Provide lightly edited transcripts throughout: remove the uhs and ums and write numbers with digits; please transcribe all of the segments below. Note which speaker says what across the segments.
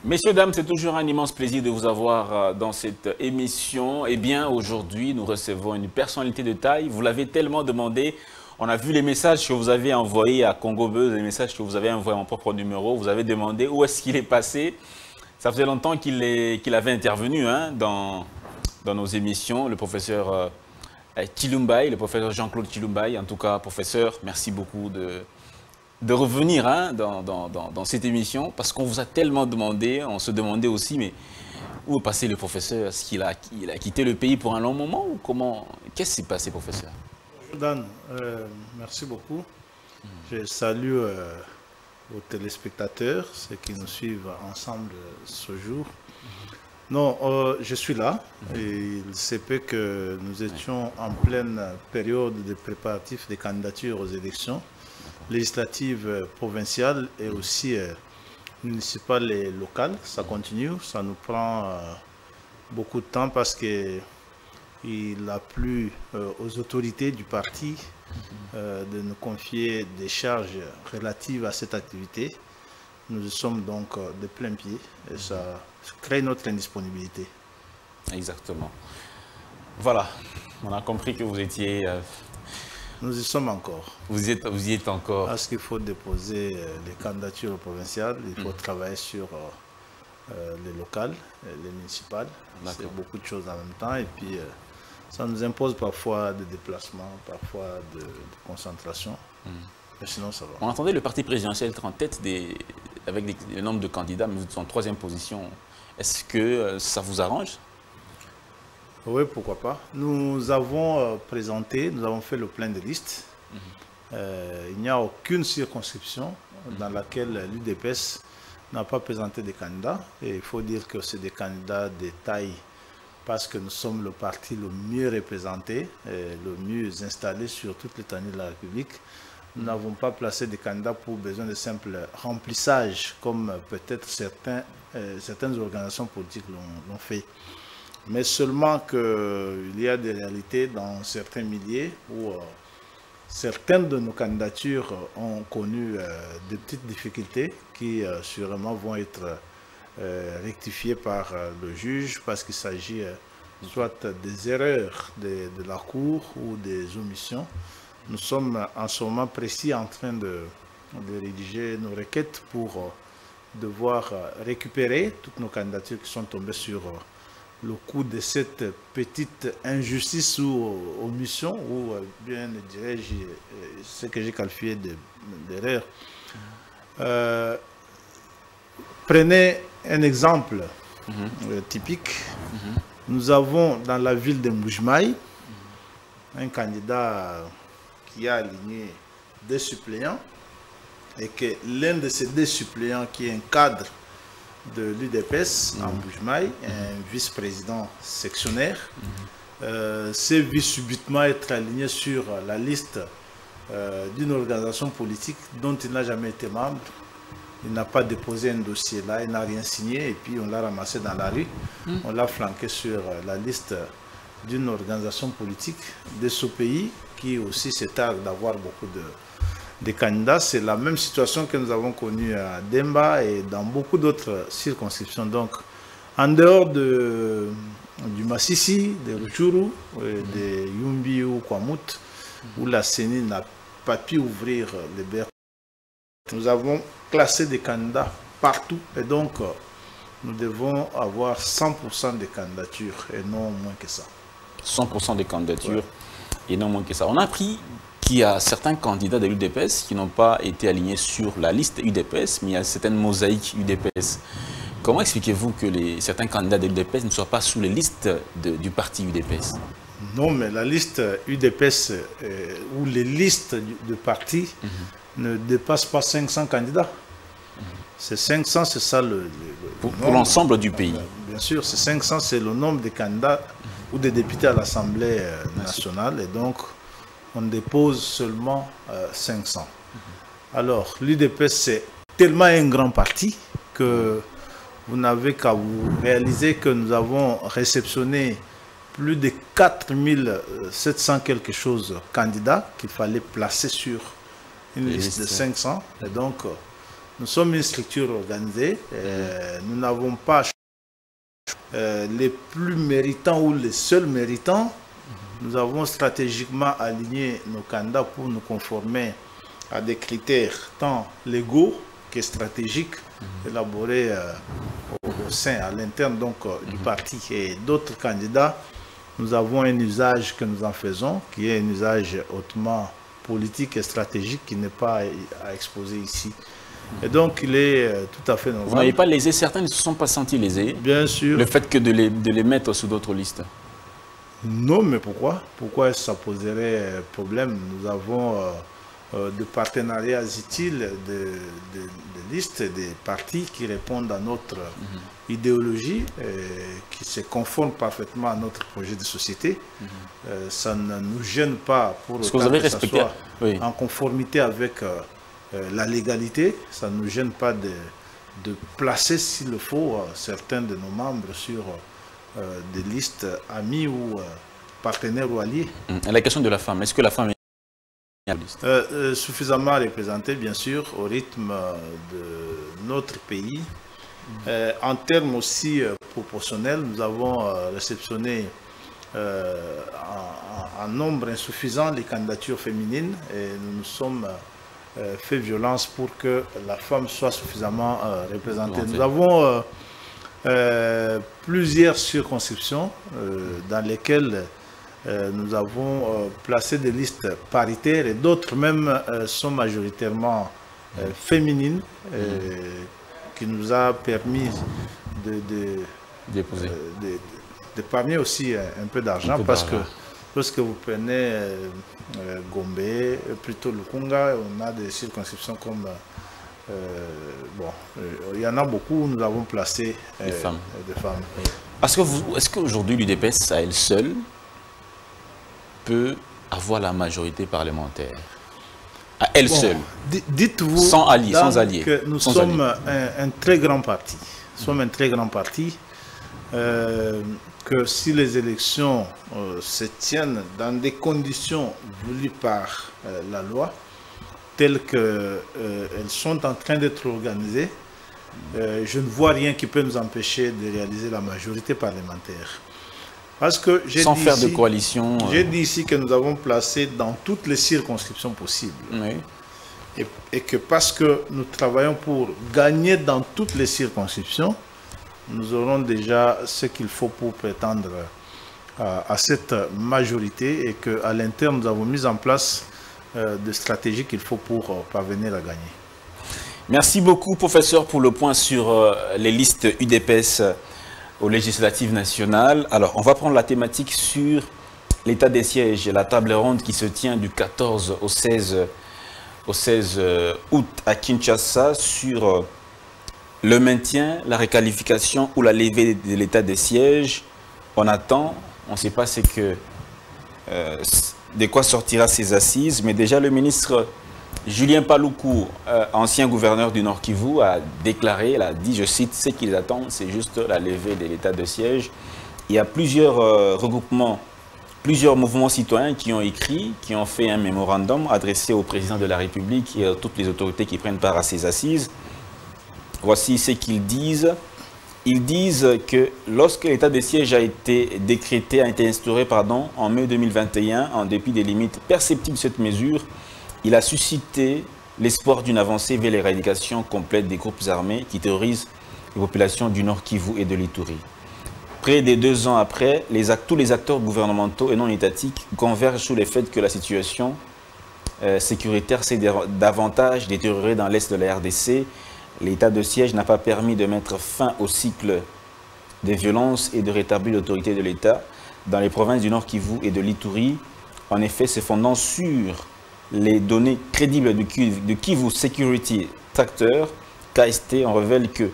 Speaker 1: Messieurs, dames, c'est toujours un immense plaisir de vous avoir dans cette émission. Eh bien, aujourd'hui, nous recevons une personnalité de taille. Vous l'avez tellement demandé. On a vu les messages que vous avez envoyés à Congo Buzz, les messages que vous avez envoyés à mon propre numéro. Vous avez demandé où est-ce qu'il est passé. Ça faisait longtemps qu'il avait intervenu dans nos émissions. Le professeur Chilumbaye, le professeur Jean-Claude Chilumbaye. En tout cas, professeur, merci beaucoup de revenir dans cette émission, parce qu'on vous a tellement demandé, on se demandait aussi, mais où est passé le professeur? Est-ce qu'il a quitté le pays pour un long moment ou comment? Qu'est-ce qui s'est passé, professeur?
Speaker 2: Dan, merci beaucoup. Je salue aux téléspectateurs, ceux qui nous suivent ensemble ce jour. Non, je suis là et il se peut que nous étions en pleine période de préparatifs des candidatures aux élections législatives provinciales et aussi municipales et locales. Ça continue, ça nous prend beaucoup de temps parce qu'il a plu aux autorités du parti de nous confier des charges relatives à cette activité. Nous y sommes donc de plein pied et ça crée notre indisponibilité.
Speaker 1: Exactement. Voilà, on a compris que vous étiez...
Speaker 2: Nous y sommes encore.
Speaker 1: Vous y êtes encore.
Speaker 2: Parce qu'il faut déposer les candidatures provinciales, il faut travailler sur les locales, les municipales. C'est beaucoup de choses en même temps. Et puis, ça nous impose parfois des déplacements, parfois de concentration. Mais sinon, ça va.
Speaker 1: On entendait le parti présidentiel être en tête avec le nombre de candidats, mais vous êtes en troisième position. Est-ce que ça vous arrange?
Speaker 2: Oui, pourquoi pas. Nous avons présenté, nous avons fait le plein de listes. Il n'y a aucune circonscription dans laquelle l'UDPS n'a pas présenté des candidats. Et il faut dire que c'est des candidats de taille parce que nous sommes le parti le mieux représenté, le mieux installé sur toute l'étendue de la République. Nous n'avons pas placé des candidats pour besoin de simple remplissage, comme peut-être certaines organisations politiques l'ont fait. Mais seulement qu'il y a des réalités dans certains milieux où certaines de nos candidatures ont connu de petites difficultés qui sûrement vont être rectifiées par le juge parce qu'il s'agit soit des erreurs de la Cour ou des omissions. Nous sommes en ce moment précis en train de rédiger nos requêtes pour devoir récupérer toutes nos candidatures qui sont tombées sur le coup de cette petite injustice ou omission, ou bien dirais-je ce que j'ai qualifié d'erreur. Prenez un exemple typique. Nous avons dans la ville de Mbujimayi un candidat qui a aligné des suppléants et que l'un de ces deux suppléants qui est un cadre de l'UDPS en Mbujimayi, un vice-président sectionnaire, s'est vu subitement être aligné sur la liste d'une organisation politique dont il n'a jamais été membre. Il n'a pas déposé un dossier là, il n'a rien signé et puis on l'a ramassé dans la rue. On l'a flanqué sur la liste d'une organisation politique de ce pays qui aussi se targue d'avoir beaucoup de candidats. C'est la même situation que nous avons connue à Demba et dans beaucoup d'autres circonscriptions. Donc, en dehors du Massissi, de Rutshuru, de Yumbi ou Kwamut, où la CENI n'a pas pu ouvrir les berges, nous avons classé des candidats partout et donc nous devons avoir 100% des candidatures et non moins que ça.
Speaker 1: 100% des candidatures et non moins que ça. On a appris qu'il y a certains candidats de l'UDPS qui n'ont pas été alignés sur la liste UDPS, mais il y a certaines mosaïques UDPS. Comment expliquez-vous que certains candidats de l'UDPS ne soient pas sous les listes du parti UDPS?
Speaker 2: Non, mais la liste UDPS ou les listes de partis ne dépassent pas 500 candidats. C'est 500, c'est ça
Speaker 1: pour l'ensemble du pays.
Speaker 2: Bien sûr, c'est 500, c'est le nombre de candidats ou de députés à l'Assemblée nationale. Et donc, on dépose seulement 500. Alors, l'UDPS, c'est tellement un grand parti que vous n'avez qu'à vous réaliser que nous avons réceptionné plus de 4700 quelque chose candidats qu'il fallait placer sur une liste de 500. Et donc, Nous sommes une structure organisée. Nous n'avons pas les plus méritants ou les seuls méritants. Nous avons stratégiquement aligné nos candidats pour nous conformer à des critères tant légaux que stratégiques élaborés au sein, à l'interne du parti. Et d'autres candidats, nous avons un usage que nous en faisons, qui est un usage hautement politique et stratégique qui n'est pas à exposer ici. Et donc, il est tout à fait normal.
Speaker 1: Vous n'avez pas lésé, certains ne se sont pas sentis lésés.
Speaker 2: Bien sûr.
Speaker 1: Le fait que de les mettre sous d'autres listes.
Speaker 2: Non, mais pourquoi? Pourquoi ça poserait problème? Nous avons de partenariats utiles de listes, des partis qui répondent à notre idéologie, qui se conforment parfaitement à notre projet de société. Ça ne nous gêne pas pour autant que ça soit en conformité avec la légalité. Ça ne nous gêne pas de placer, s'il le faut, certains de nos membres sur des listes amis ou partenaires ou alliés.
Speaker 1: La question de la femme, est-ce que la femme est
Speaker 2: suffisamment représentée, bien sûr, au rythme de notre pays. En termes aussi proportionnels, nous avons réceptionné en nombre insuffisant les candidatures féminines et nous nous sommes fait violence pour que la femme soit suffisamment représentée. Nous avons plusieurs circonscriptions dans lesquelles nous avons placé des listes paritaires et d'autres même sont majoritairement féminines, qui nous a permis d'épargner aussi un peu d'argent parce que lorsque vous prenez Gombe, plutôt Lukunga, on a des circonscriptions comme il y en a beaucoup où nous avons placé des femmes.
Speaker 1: Est-ce qu'aujourd'hui l'UDPS à elle seule peut avoir la majorité parlementaire? À elle seule?
Speaker 2: Dites-vous
Speaker 1: sans alliés,
Speaker 2: que nous sommes un très grand parti. Nous sommes un très grand parti. Que si les élections se tiennent dans des conditions voulues par la loi, telles qu'elles sont en train d'être organisées, je ne vois rien qui peut nous empêcher de réaliser la majorité parlementaire. Parce que
Speaker 1: sans faire de coalition.
Speaker 2: J'ai dit ici que nous avons placé dans toutes les circonscriptions possibles.
Speaker 1: Oui.
Speaker 2: Et que parce que nous travaillons pour gagner dans toutes les circonscriptions, nous aurons déjà ce qu'il faut pour prétendre à cette majorité et qu'à l'interne, nous avons mis en place des stratégies qu'il faut pour parvenir à gagner.
Speaker 1: Merci beaucoup, professeur, pour le point sur les listes UDPS aux législatives nationales. Alors, on va prendre la thématique sur l'état des sièges, la table ronde qui se tient du 14 au 16 août à Kinshasa sur le maintien, la réqualification ou la levée de l'état des sièges. On attend, on ne sait pas de quoi sortira ces assises, mais déjà le ministre Julien Paluku, ancien gouverneur du Nord Kivu, a déclaré, il a dit, je cite, ce qu'ils attendent, c'est juste la levée de l'état de siège. Il y a plusieurs regroupements, plusieurs mouvements citoyens qui ont écrit, qui ont fait un mémorandum adressé au président de la République et à toutes les autorités qui prennent part à ces assises. Voici ce qu'ils disent. Ils disent que lorsque l'état de siège a été décrété, a été instauré en mai 2021, en dépit des limites perceptibles de cette mesure, il a suscité l'espoir d'une avancée vers l'éradication complète des groupes armés qui terrorisent les populations du Nord Kivu et de l'Ituri. Près de 2 ans après, tous les acteurs gouvernementaux et non étatiques convergent sur le fait que la situation sécuritaire s'est davantage détériorée dans l'est de la RDC. L'état de siège n'a pas permis de mettre fin au cycle des violences et de rétablir l'autorité de l'État dans les provinces du Nord Kivu et de l'Ituri. En effet, se fondant sur les données crédibles de Kivu Security Tractor, KST, on révèle que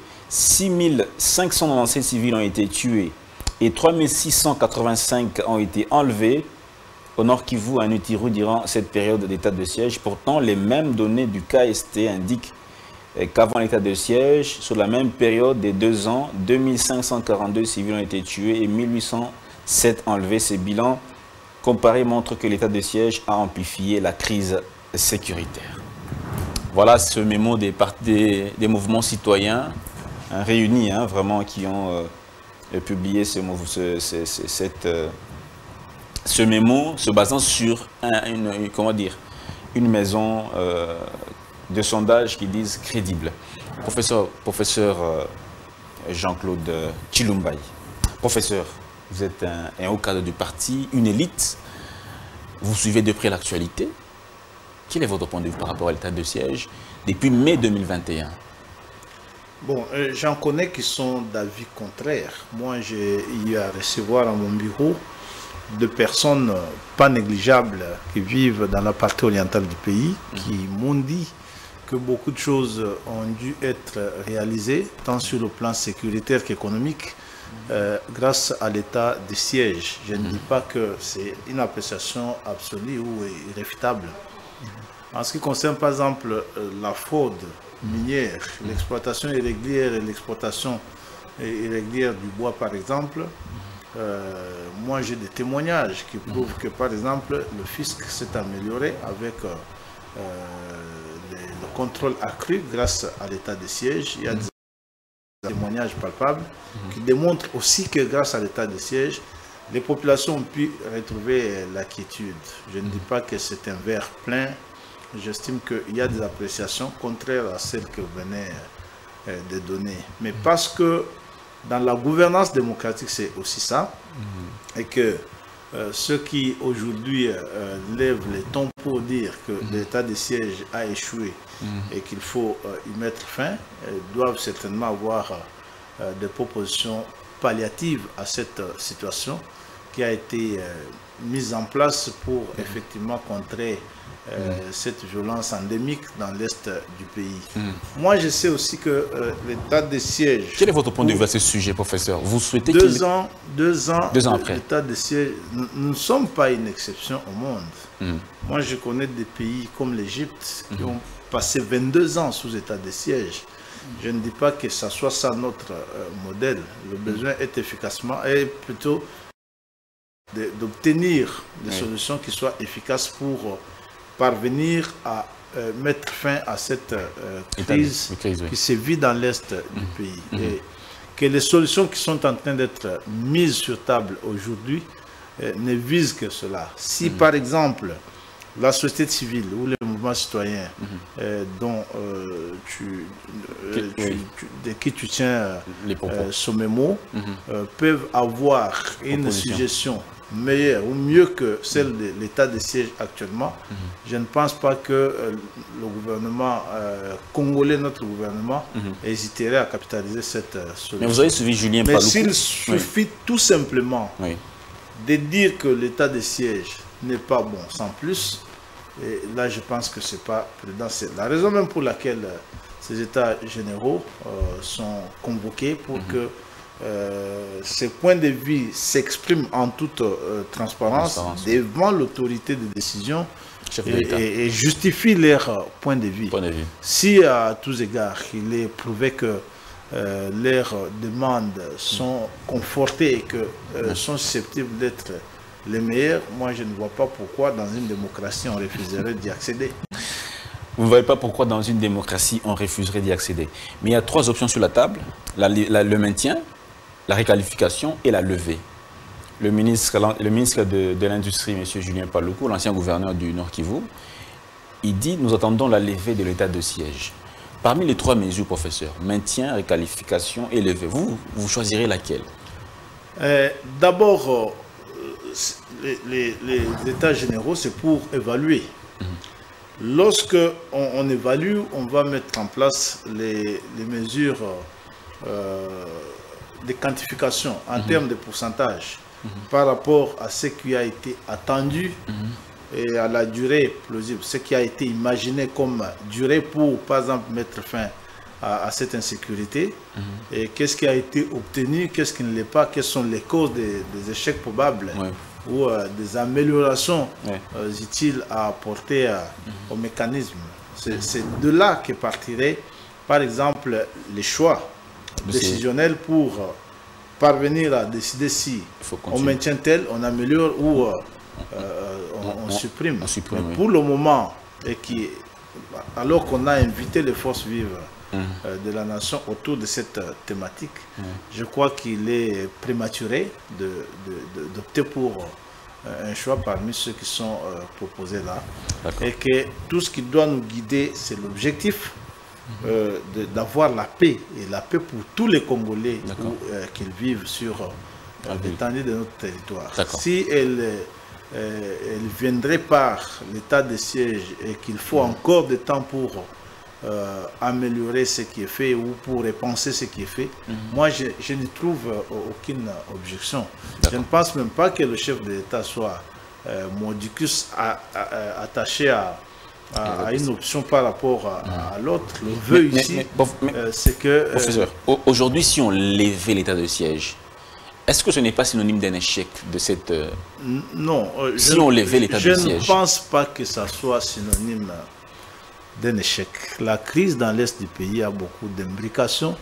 Speaker 1: 6597 civils ont été tués et 3685 ont été enlevés au Nord Kivu et en Ituri durant cette période d'état de siège. Pourtant, les mêmes données du KST indiquent qu'avant l'état de siège, sur la même période des 2 ans, 2542 civils ont été tués et 1807 enlevés. Ces bilans comparés montrent que l'état de siège a amplifié la crise sécuritaire. Voilà ce mémo des mouvements citoyens réunis, hein, vraiment, qui ont publié ce mémo se basant sur une maison de sondage qui disent crédible. Professeur Jean-Claude Chilumbay, professeur, vous êtes un haut cadre du parti, une élite, vous suivez de près l'actualité. Quel est votre point de vue par rapport à l'état de siège depuis mai 2021?
Speaker 2: Bon, j'en connais qui sont d'avis contraires. Moi, j'ai eu à recevoir à mon bureau de personnes pas négligeables qui vivent dans la partie orientale du pays, qui m'ont dit que beaucoup de choses ont dû être réalisées, tant sur le plan sécuritaire qu'économique, grâce à l'état de siège. Je ne dis pas que c'est une appréciation absolue ou irréfutable. En ce qui concerne par exemple la fraude minière, l'exploitation irrégulière et l'exploitation irrégulière du bois par exemple, moi j'ai des témoignages qui prouvent que par exemple le fisc s'est amélioré avec le contrôle accru grâce à l'état de siège. Il y a des témoignages palpables qui démontrent aussi que grâce à l'état de siège, les populations ont pu retrouver la quiétude. Je ne dis pas que c'est un verre plein. J'estime qu'il y a des appréciations contraires à celles que vous venez de donner. Mais parce que dans la gouvernance démocratique, c'est aussi ça, et que ceux qui aujourd'hui lèvent les tons pour dire que l'état de siège a échoué et qu'il faut y mettre fin, doivent certainement avoir des propositions palliatives à cette situation qui a été mise en place pour effectivement contrer cette violence endémique dans l'Est du pays. Moi, je sais aussi que l'état de siège...
Speaker 1: Quel est votre point de vue à ce sujet, professeur? Vous souhaitez
Speaker 2: deux ans
Speaker 1: après
Speaker 2: l'état de siège, nous ne sommes pas une exception au monde. Moi, je connais des pays comme l'Égypte qui ont passé 22 ans sous état de siège. Je ne dis pas que ça soit ça notre modèle. Le besoin est plutôt d'obtenir des solutions qui soient efficaces pour parvenir à mettre fin à cette crise qui sévit dans l'Est du pays. Et que les solutions qui sont en train d'être mises sur table aujourd'hui ne visent que cela. Si par exemple la société civile ou les mouvements citoyens de qui tu tiens ce mémo peuvent avoir une suggestion meilleure ou mieux que celle de l'état de siège actuellement, je ne pense pas que le gouvernement congolais, notre gouvernement, hésiterait à capitaliser cette solution.
Speaker 1: Mais vous avez suivi Julien Paluku.
Speaker 2: Mais s'il suffit tout simplement de dire que l'état de siège n'est pas bon sans plus, et là je pense que c'est pas prudent. C'est la raison même pour laquelle ces états généraux sont convoqués pour que ces points de vue s'expriment en toute transparence devant l'autorité de décision et justifient leur point de vue. Si à tous égards il est prouvé que leurs demandes sont confortées et que sont susceptibles d'être les meilleures, moi je ne vois pas pourquoi dans une démocratie on refuserait d'y accéder.
Speaker 1: Vous ne voyez pas pourquoi dans une démocratie on refuserait d'y accéder. Mais il y a trois options sur la table, le maintien, la réqualification et la levée. Le ministre de l'Industrie, M. Julien Paluku, l'ancien gouverneur du Nord Kivu, il dit « Nous attendons la levée de l'état de siège ». Parmi les trois mesures, professeur, maintien, réqualification et levée, vous choisirez laquelle?
Speaker 2: D'abord, les états généraux, c'est pour évaluer. Lorsque on évalue, on va mettre en place les mesures de quantification en termes de pourcentage par rapport à ce qui a été attendu et à la durée plausible, ce qui a été imaginé comme durée pour, par exemple, mettre fin à cette insécurité, et qu'est-ce qui a été obtenu, qu'est-ce qui ne l'est pas, quelles sont les causes des échecs probables ou des améliorations utiles à apporter au mécanisme. C'est de là que partirait, par exemple, les choix décisionnels pour parvenir à décider si on maintient tel, on améliore ou on supprime. Mais pour le moment, et qui alors qu'on a invité les forces vives de la nation autour de cette thématique, je crois qu'il est prématuré d'opter pour un choix parmi ceux qui sont proposés là. Et que tout ce qui doit nous guider, c'est l'objectif d'avoir la paix, et la paix pour tous les Congolais qu'ils vivent sur l'étendue de notre territoire. Si elle viendrait par l'état de siège et qu'il faut encore du temps pour améliorer ce qui est fait ou pour repenser ce qui est fait, moi je n'y trouve aucune objection. Je ne pense même pas que le chef de l'État soit mordicus attaché à une option par rapport à l'autre. Le vœu ici, c'est que...
Speaker 1: Professeur, aujourd'hui, si on levait l'état de siège, est-ce que ce n'est pas synonyme d'un échec de cette...
Speaker 2: Non.
Speaker 1: Si on levait l'état de siège.
Speaker 2: Je ne pense pas que ça soit synonyme d'un échec. La crise dans l'Est du pays a beaucoup d'imbrications.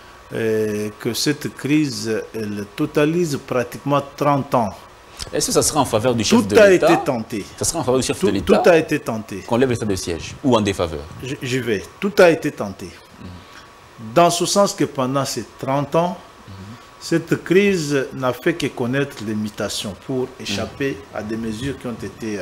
Speaker 2: Que cette crise, elle totalise pratiquement 30 ans.
Speaker 1: Est-ce que ça sera en faveur du chef de
Speaker 2: Tout
Speaker 1: l'État?
Speaker 2: a été tenté.
Speaker 1: Ça sera en faveur du chef de l'État?
Speaker 2: Tout a été tenté.
Speaker 1: Qu'on lève l'état de siège ou en défaveur?
Speaker 2: Je vais. Tout a été tenté. Dans ce sens que pendant ces 30 ans, cette crise n'a fait que connaître les mutations pour échapper à des mesures qui ont été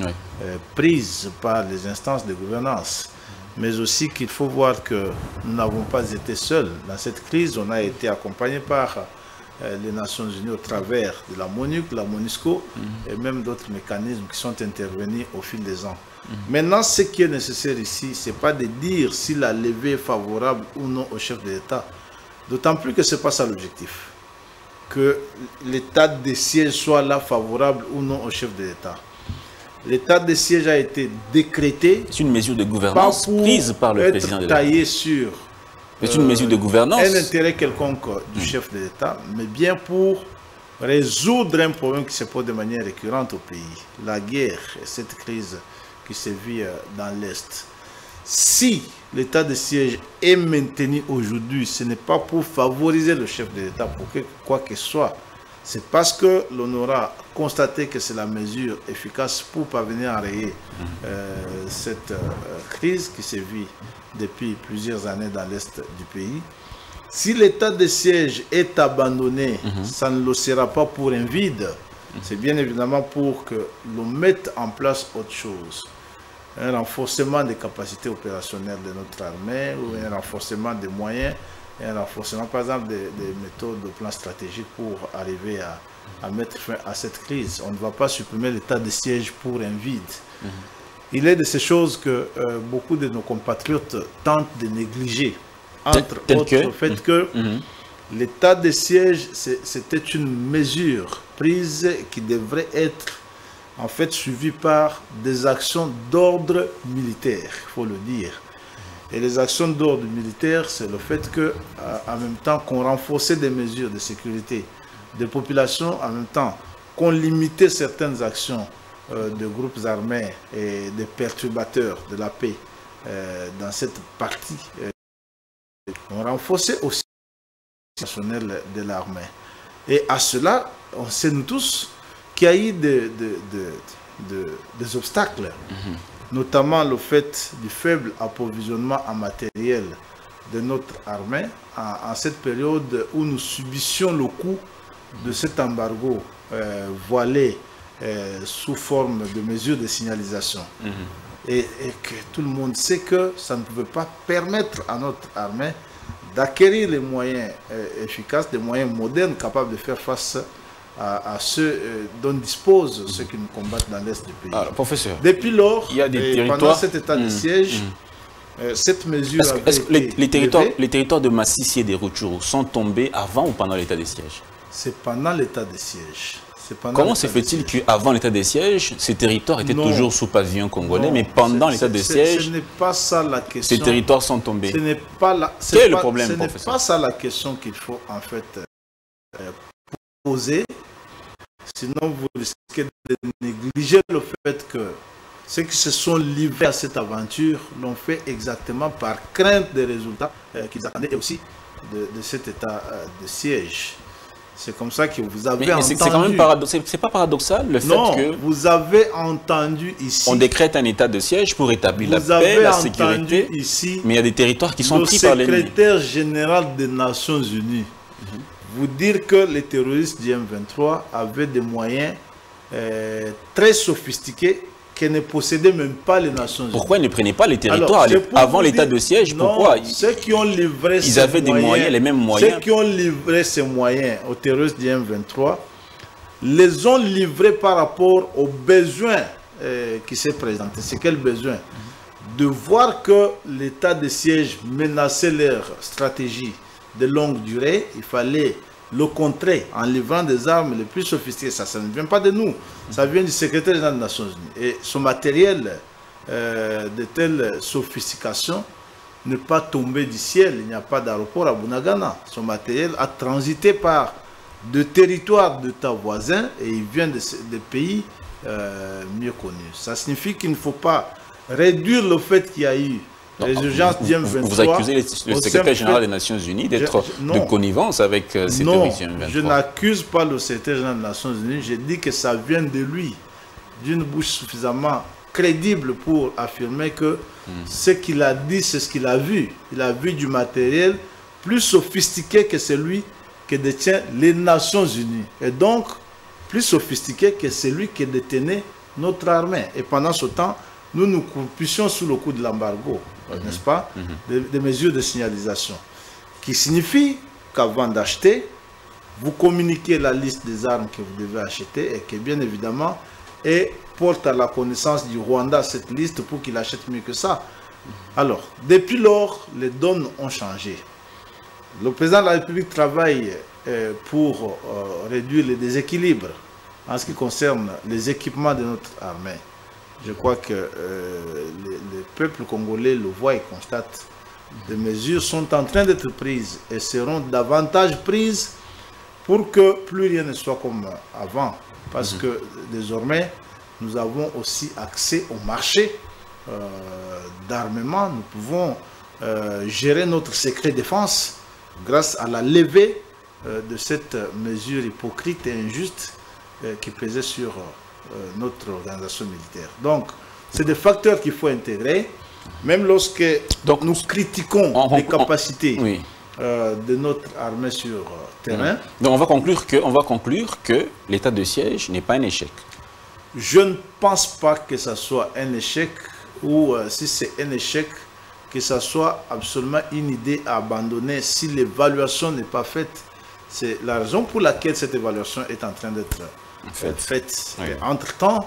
Speaker 2: prises par les instances de gouvernance. Mais aussi qu'il faut voir que nous n'avons pas été seuls. Dans cette crise, on a été accompagné par les Nations Unies au travers de la MONUC, la MONUSCO et même d'autres mécanismes qui sont intervenus au fil des ans. Maintenant, ce qui est nécessaire ici, ce n'est pas de dire si la levée est favorable ou non au chef de l'État. D'autant plus que ce n'est pas ça l'objectif. Que l'état de siège soit là favorable ou non au chef de l'État. L'état de siège a été décrété.
Speaker 1: C'est une mesure de gouvernance prise par le président de l'État.
Speaker 2: Taillé sur
Speaker 1: c'est une mesure de gouvernance.
Speaker 2: Un intérêt quelconque du chef de l'État, mais bien pour résoudre un problème qui se pose de manière récurrente au pays. La guerre et cette crise qui se vit dans l'Est. Si l'état de siège est maintenu aujourd'hui, ce n'est pas pour favoriser le chef de l'État, pour quoi que ce soit. C'est parce que l'on aura constaté que c'est la mesure efficace pour parvenir à enrayer cette crise qui se vit depuis plusieurs années dans l'Est du pays. Si l'état de siège est abandonné, ça ne le sera pas pour un vide. C'est bien évidemment pour que l'on mette en place autre chose. Un renforcement des capacités opérationnelles de notre armée ou un renforcement des moyens, un renforcement par exemple des méthodes de plan stratégique pour arriver à mettre fin à cette crise. On ne va pas supprimer l'état de siège pour un vide. Il est de ces choses que beaucoup de nos compatriotes tentent de négliger. Entre autres, le fait que l'état de siège, c'était une mesure prise qui devrait être en fait suivi par des actions d'ordre militaire, il faut le dire. Et les actions d'ordre militaire, c'est le fait que, en même temps qu'on renforçait des mesures de sécurité des populations, en même temps qu'on limitait certaines actions de groupes armés et de perturbateurs de la paix dans cette partie, on renforçait aussi le personnel de l'armée. Et à cela, on sait nous tous qu'il y a eu des obstacles, notamment le fait du faible approvisionnement en matériel de notre armée en cette période où nous subissions le coût de cet embargo voilé sous forme de mesures de signalisation. Et que tout le monde sait que ça ne pouvait pas permettre à notre armée d'acquérir les moyens efficaces, des moyens modernes capables de faire face à ceux dont disposent ceux qui nous combattent dans l'Est du pays.
Speaker 1: Alors, professeur,
Speaker 2: depuis lors,
Speaker 1: il y a des territoires...
Speaker 2: pendant cet état de siège, cette mesure
Speaker 1: est-ce que les territoires de Massissi et des Rutshuru sont tombés avant ou pendant l'état de siège?
Speaker 2: C'est pendant l'état de siège.
Speaker 1: Comment se fait-il qu'avant l'état de siège, ces territoires étaient toujours sous pavillon congolais, mais pendant l'état de siège,
Speaker 2: ce n'est pas ça la question.
Speaker 1: Ces territoires sont tombés?
Speaker 2: Ce n'est pas la,
Speaker 1: Quel est le problème,
Speaker 2: ce n'est
Speaker 1: professeur?
Speaker 2: pas ça la question qu'il faut en fait poser. Sinon, vous risquez de négliger le fait que ceux qui se sont livrés à cette aventure l'ont fait exactement par crainte des résultats qu'ils attendaient et aussi de cet état de siège. C'est comme ça que vous avez entendu.
Speaker 1: C'est quand même paradoxal. C'est pas paradoxal le fait que...
Speaker 2: vous avez entendu ici...
Speaker 1: On décrète un état de siège pour établir la paix, la sécurité,
Speaker 2: ici,
Speaker 1: mais il y a des territoires qui sont pris par l'ennemi.
Speaker 2: Le secrétaire général des Nations Unies, vous dire que les terroristes du M23 avaient des moyens très sophistiqués que ne possédaient même pas les Nations Unies.
Speaker 1: Pourquoi ils ne prenaient pas les territoires avant l'état de siège? Pourquoi
Speaker 2: ceux qui ont livré
Speaker 1: ils avaient des moyens, les mêmes moyens.
Speaker 2: Ceux qui ont livré ces moyens aux terroristes du M23 les ont livrés par rapport aux besoins qui s'est présenté. C'est quel besoin? De voir que l'état de siège menaçait leur stratégie de longue durée, il fallait le contrer en livrant des armes les plus sophistiquées. Ça ne vient pas de nous, ça vient du secrétaire général des Nations Unies. Et ce matériel de telle sophistication n'est pas tombé du ciel. Il n'y a pas d'aéroport à Bunagana. Ce matériel a transité par des territoires d'États voisins et il vient de pays mieux connus. Ça signifie qu'il ne faut pas réduire le fait qu'il y a eu les urgences du M23.
Speaker 1: Vous accusez le secrétaire général des Nations Unies d'être de connivence avec ces terroristes du M23.
Speaker 2: Non, je n'accuse pas le secrétaire général des Nations Unies. Je dis que ça vient de lui, d'une bouche suffisamment crédible pour affirmer que ce qu'il a dit, c'est ce qu'il a vu. Il a vu du matériel plus sophistiqué que celui que détient les Nations Unies. Et donc, plus sophistiqué que celui que détenait notre armée. Et pendant ce temps, nous nous coupissions sous le coup de l'embargo, n'est-ce pas, des mesures de signalisation. Qui signifie qu'avant d'acheter, vous communiquez la liste des armes que vous devez acheter et que bien évidemment, et porte à la connaissance du Rwanda cette liste pour qu'il achète mieux que ça. Alors, depuis lors, les donnes ont changé. Le président de la République travaille pour réduire les déséquilibres en ce qui concerne les équipements de notre armée. Je crois que le peuple congolais le voit et constate. Des mesures sont en train d'être prises et seront davantage prises pour que plus rien ne soit comme avant. Parce que désormais, nous avons aussi accès au marché d'armement. Nous pouvons gérer notre secret défense grâce à la levée de cette mesure hypocrite et injuste qui pesait sur notre organisation militaire. Donc, c'est des facteurs qu'il faut intégrer, même lorsque nous critiquons les capacités de notre armée sur terrain.
Speaker 1: Donc, on va conclure que l'état de siège n'est pas un échec.
Speaker 2: Je ne pense pas que ce soit un échec, ou si c'est un échec, que ce soit absolument une idée à abandonner si l'évaluation n'est pas faite. C'est la raison pour laquelle cette évaluation est en train d'être faite. Oui. Entre-temps,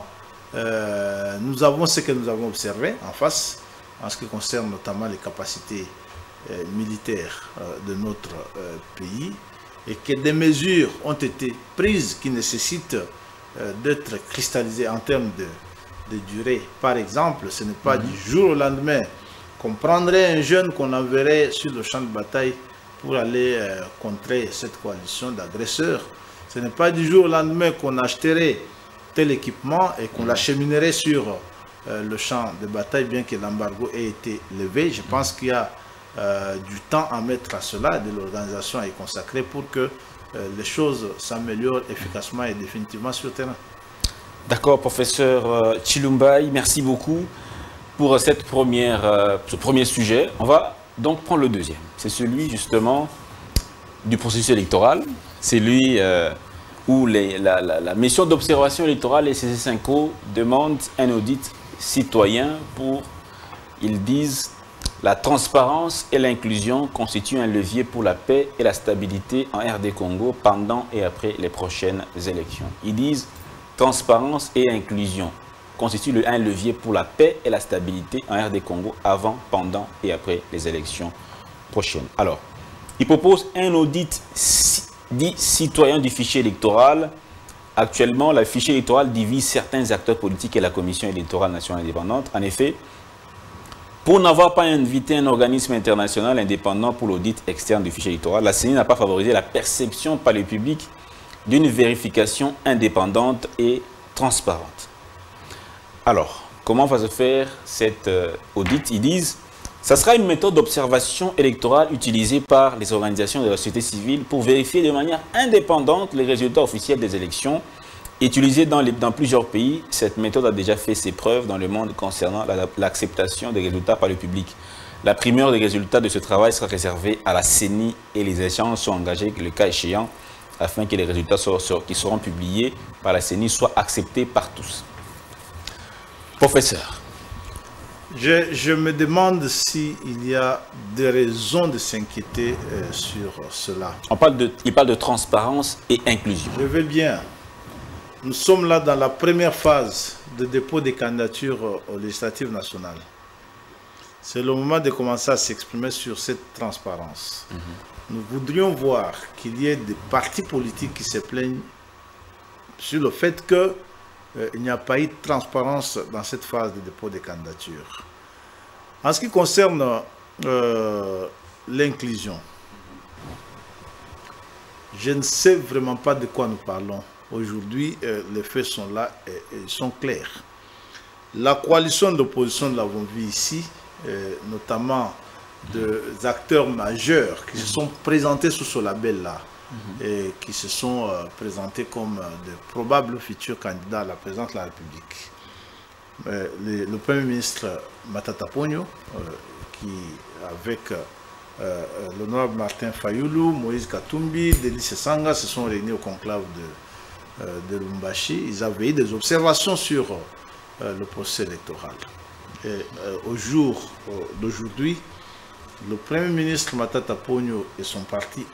Speaker 2: nous avons ce que nous avons observé en face, en ce qui concerne notamment les capacités militaires de notre pays, et que des mesures ont été prises qui nécessitent d'être cristallisées en termes de durée. Par exemple, ce n'est pas du jour au lendemain qu'on prendrait un jeune qu'on enverrait sur le champ de bataille pour aller contrer cette coalition d'agresseurs. Ce n'est pas du jour au lendemain qu'on achèterait tel équipement et qu'on l'acheminerait sur le champ de bataille, bien que l'embargo ait été levé. Je pense qu'il y a du temps à mettre à cela, de l'organisation à y consacrer pour que les choses s'améliorent efficacement et définitivement sur le terrain.
Speaker 1: D'accord, professeur Chilumbayi, merci beaucoup pour ce premier sujet. On va donc prendre le deuxième. C'est celui justement du processus électoral. C'est lui où la mission d'observation électorale et CC5O demande un audit citoyen pour, ils disent, la transparence et l'inclusion constituent un levier pour la paix et la stabilité en RD Congo pendant et après les prochaines élections. Ils disent transparence et inclusion constituent un levier pour la paix et la stabilité en RD Congo avant, pendant et après les élections prochaines. Alors, ils proposent un audit dit citoyen du fichier électoral. Actuellement, le fichier électoral divise certains acteurs politiques et la Commission électorale nationale indépendante. En effet, pour n'avoir pas invité un organisme international indépendant pour l'audit externe du fichier électoral, la CENI n'a pas favorisé la perception par le public d'une vérification indépendante et transparente. Alors, comment va se faire cet audit? Ils disent Ça sera une méthode d'observation électorale utilisée par les organisations de la société civile pour vérifier de manière indépendante les résultats officiels des élections. Utilisée dans plusieurs pays, cette méthode a déjà fait ses preuves dans le monde concernant l'acceptation des résultats par le public. La primeur des résultats de ce travail sera réservée à la CENI et les échanges sont engagés, le cas échéant, afin que les résultats qui seront publiés par la CENI soient acceptés par tous. Professeur.
Speaker 2: Je me demande s'il y a des raisons de s'inquiéter sur cela.
Speaker 1: Il parle de transparence et inclusion.
Speaker 2: Je veux bien. Nous sommes là dans la première phase de dépôt des candidatures aux législatives nationales. C'est le moment de commencer à s'exprimer sur cette transparence. Nous voudrions voir qu'il y ait des partis politiques qui se plaignent sur le fait qu'il n'y a pas eu de transparence dans cette phase de dépôt des candidatures. En ce qui concerne l'inclusion, je ne sais vraiment pas de quoi nous parlons. Aujourd'hui, les faits sont là et ils sont clairs. La coalition de l'opposition, nous l'avons vu ici, notamment des acteurs majeurs qui se sont présentés sous ce label-là et qui se sont présentés comme de probables futurs candidats à la présidence de la République. Le Premier ministre Matata Ponyo, qui avec l'honorable Martin Fayoulou, Moïse Katumbi, Délice Sanga se sont réunis au conclave de Lumbashi. Ils avaient eu des observations sur le processus électoral. Et au jour d'aujourd'hui, le Premier ministre Matata Ponyo et son parti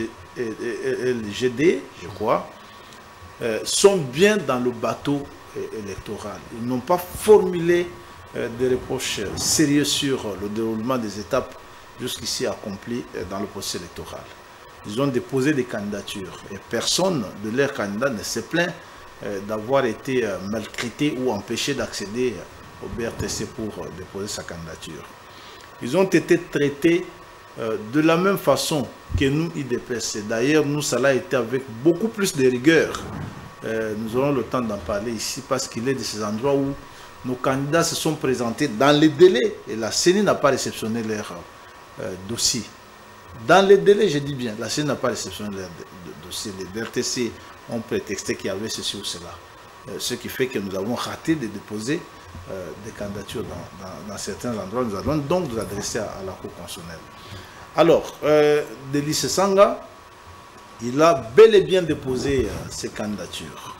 Speaker 2: LGD, je crois, sont bien dans le bateau électoral. Ils n'ont pas formulé des reproches sérieux sur le déroulement des étapes jusqu'ici accomplies dans le processus électoral. Ils ont déposé des candidatures et personne de leurs candidats ne se plaint d'avoir été maltraité ou empêché d'accéder au BRTC pour déposer sa candidature. Ils ont été traités de la même façon que nous, IDPS. D'ailleurs, nous, cela a été avec beaucoup plus de rigueur. Nous aurons le temps d'en parler ici parce qu'il est de ces endroits où nos candidats se sont présentés dans les délais et la CENI n'a pas réceptionné leur dossier. Dans les délais, je dis bien, la CENI n'a pas réceptionné leur dossier. Les BRTC ont prétexté qu'il y avait ceci ou cela. Ce qui fait que nous avons raté de déposer des candidatures dans certains endroits. Nous allons donc nous adresser à la Cour constitutionnelle. Alors, Délice Sanga, il a bel et bien déposé ses candidatures.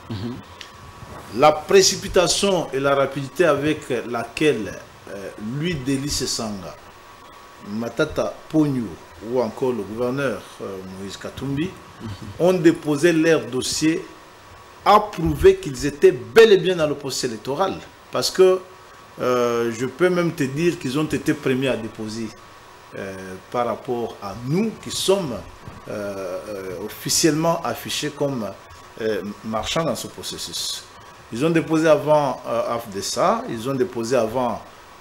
Speaker 2: La précipitation et la rapidité avec laquelle lui, Délice Sanga, Matata Ponyo ou encore le gouverneur Moïse Katumbi ont déposé leur dossier a prouvé qu'ils étaient bel et bien dans le processus électoral. Parce que je peux même te dire qu'ils ont été premiers à déposer par rapport à nous qui sommes officiellement affichés comme marchands dans ce processus. Ils ont déposé avant AFDESA, ils ont déposé avant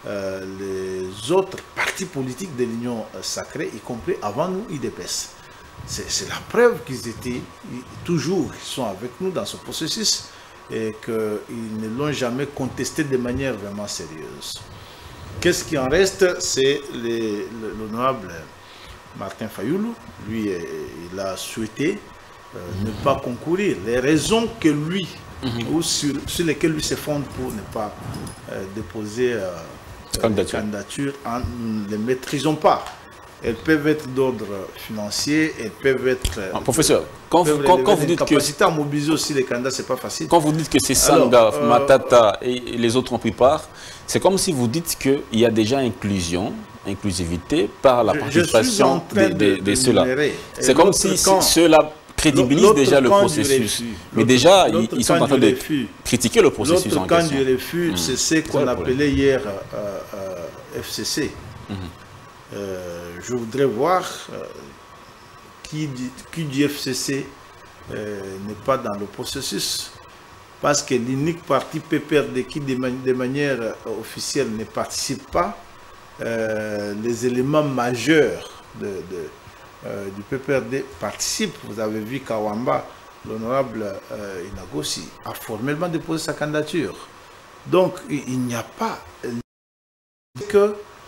Speaker 2: les autres partis politiques de l'Union sacrée, y compris avant nous, IDPS. C'est la preuve qu'ils étaient toujours, ils sont avec nous dans ce processus et qu'ils ne l'ont jamais contesté de manière vraiment sérieuse. Qu'est-ce qui en reste? C'est l'honorable Martin Fayoulou. Lui, il a souhaité ne pas concourir. Les raisons que lui, ou sur lesquelles lui se fonde pour ne pas déposer candidature, nous ne les maîtrisons pas. Elles peuvent être d'ordre financier, elles peuvent être...
Speaker 1: professeur, quand vous dites que...
Speaker 2: capacité à mobiliser aussi les candidats, c'est pas facile.
Speaker 1: Quand vous dites que c'est Sanga, Matata et les autres ont pris part, c'est comme si vous dites qu'il y a déjà inclusivité par la participation de ceux-là. C'est comme si ceux-là crédibilisent déjà le processus. Mais déjà, ils sont en train de critiquer le processus en question.
Speaker 2: L'autre camp du refus, c'est ce qu'on appelait hier FCC. Je voudrais voir qui du FCC n'est pas dans le processus. Parce que l'unique parti PPRD qui de manière officielle ne participe pas, les éléments majeurs du PPRD participent. Vous avez vu Kawamba, l'honorable Inagossi, a formellement déposé sa candidature. Donc il n'y a pas que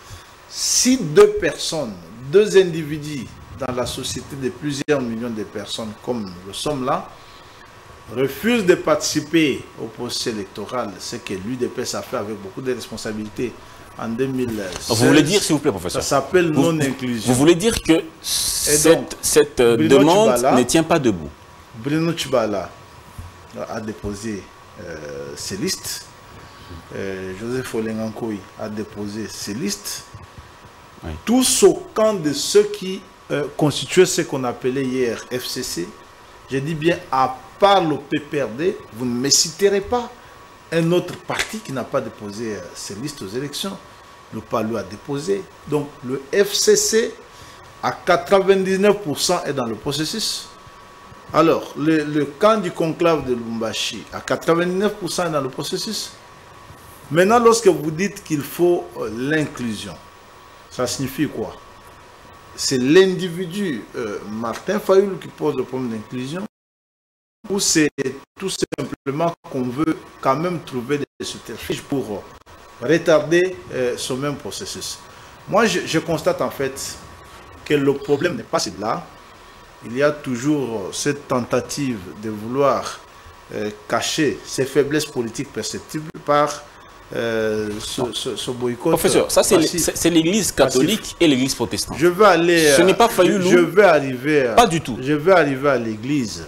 Speaker 2: Si deux personnes, deux individus dans la société de plusieurs millions de personnes, comme nous le sommes là, refusent de participer au processus électoral, ce que l'UDPS a fait avec beaucoup de responsabilités en 2016.
Speaker 1: Vous voulez dire, s'il vous plaît, professeur?
Speaker 2: Ça s'appelle non-inclusion.
Speaker 1: Vous voulez dire que cette demande ne tient pas debout?
Speaker 2: Bruno Tchibala a déposé ses listes. Joseph Olengankoui a déposé ses listes.
Speaker 1: Oui.
Speaker 2: Tous au camp de ceux qui constituaient ce qu'on appelait hier FCC. Je dis bien, à part le PPRD, vous ne me citerez pas un autre parti qui n'a pas déposé ses listes aux élections. Le PALU a déposé. Donc le FCC, à 99% est dans le processus. Alors, le camp du conclave de Lubumbashi, à 99% est dans le processus. Maintenant, lorsque vous dites qu'il faut l'inclusion, ça signifie quoi? C'est l'individu Martin Fayoulou qui pose le problème d'inclusion, ou c'est tout simplement qu'on veut quand même trouver des subterfuges pour retarder ce même processus? Moi, je constate en fait que le problème n'est pas celui-là. Il y a toujours cette tentative de vouloir cacher ces faiblesses politiques perceptibles par ce boycott.
Speaker 1: Professeur, ça c'est l'église catholique et l'église protestante.
Speaker 2: Je vais aller.
Speaker 1: Ce n'est pas Fayoulou.
Speaker 2: Je vais arriver.
Speaker 1: Pas du tout.
Speaker 2: Je vais arriver à l'église.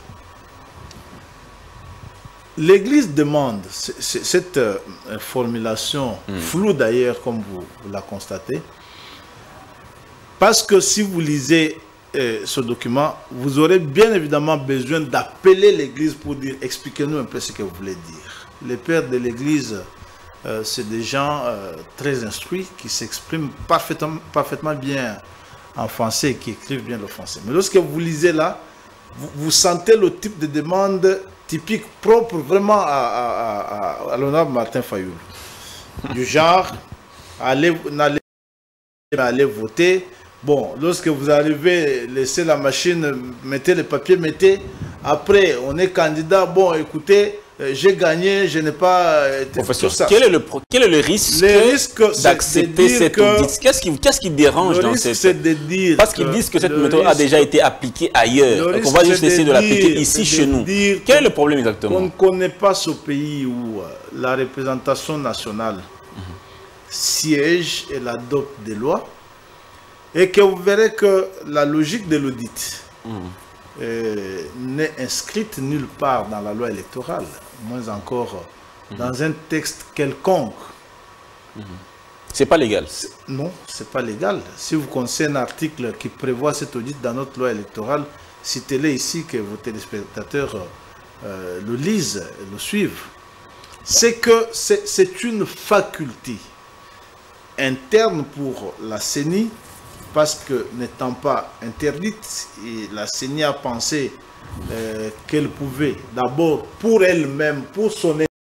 Speaker 2: L'église demande cette formulation floue d'ailleurs, comme vous la constatez, parce que si vous lisez ce document, vous aurez bien évidemment besoin d'appeler l'église pour dire, expliquez-nous un peu ce que vous voulez dire. Les pères de l'église, c'est des gens très instruits qui s'expriment parfaitement bien en français et qui écrivent bien le français. Mais lorsque vous lisez là, vous sentez le type de demande typique, propre vraiment à l'honorable Martin Fayoulou. Du genre, allez voter. Bon, lorsque vous arrivez, laissez la machine, mettez les papiers, mettez. Après, on est candidat. Bon, écoutez, j'ai gagné, je n'ai pas été...
Speaker 1: Professeur, quel est le risque d'accepter cette audit? Qu'est-ce qui dérange dans cette... Parce qu'ils disent que cette méthode a déjà été appliquée ailleurs. On va juste essayer de l'appliquer ici, chez nous. Quel est le problème exactement?
Speaker 2: On ne connaît pas ce pays où la représentation nationale siège et adopte des lois. Et que vous verrez que la logique de l'audit n'est inscrite nulle part dans la loi électorale, moins encore dans un texte quelconque.
Speaker 1: C'est pas légal?
Speaker 2: Non, c'est pas légal. Si vous connaissez un article qui prévoit cet audit dans notre loi électorale, citez-le ici, que vos téléspectateurs le lisent, le suivent. C'est que c'est une faculté interne pour la CENI, parce que n'étant pas interdite, et la CENI a pensé qu'elle pouvait d'abord pour elle-même, pour son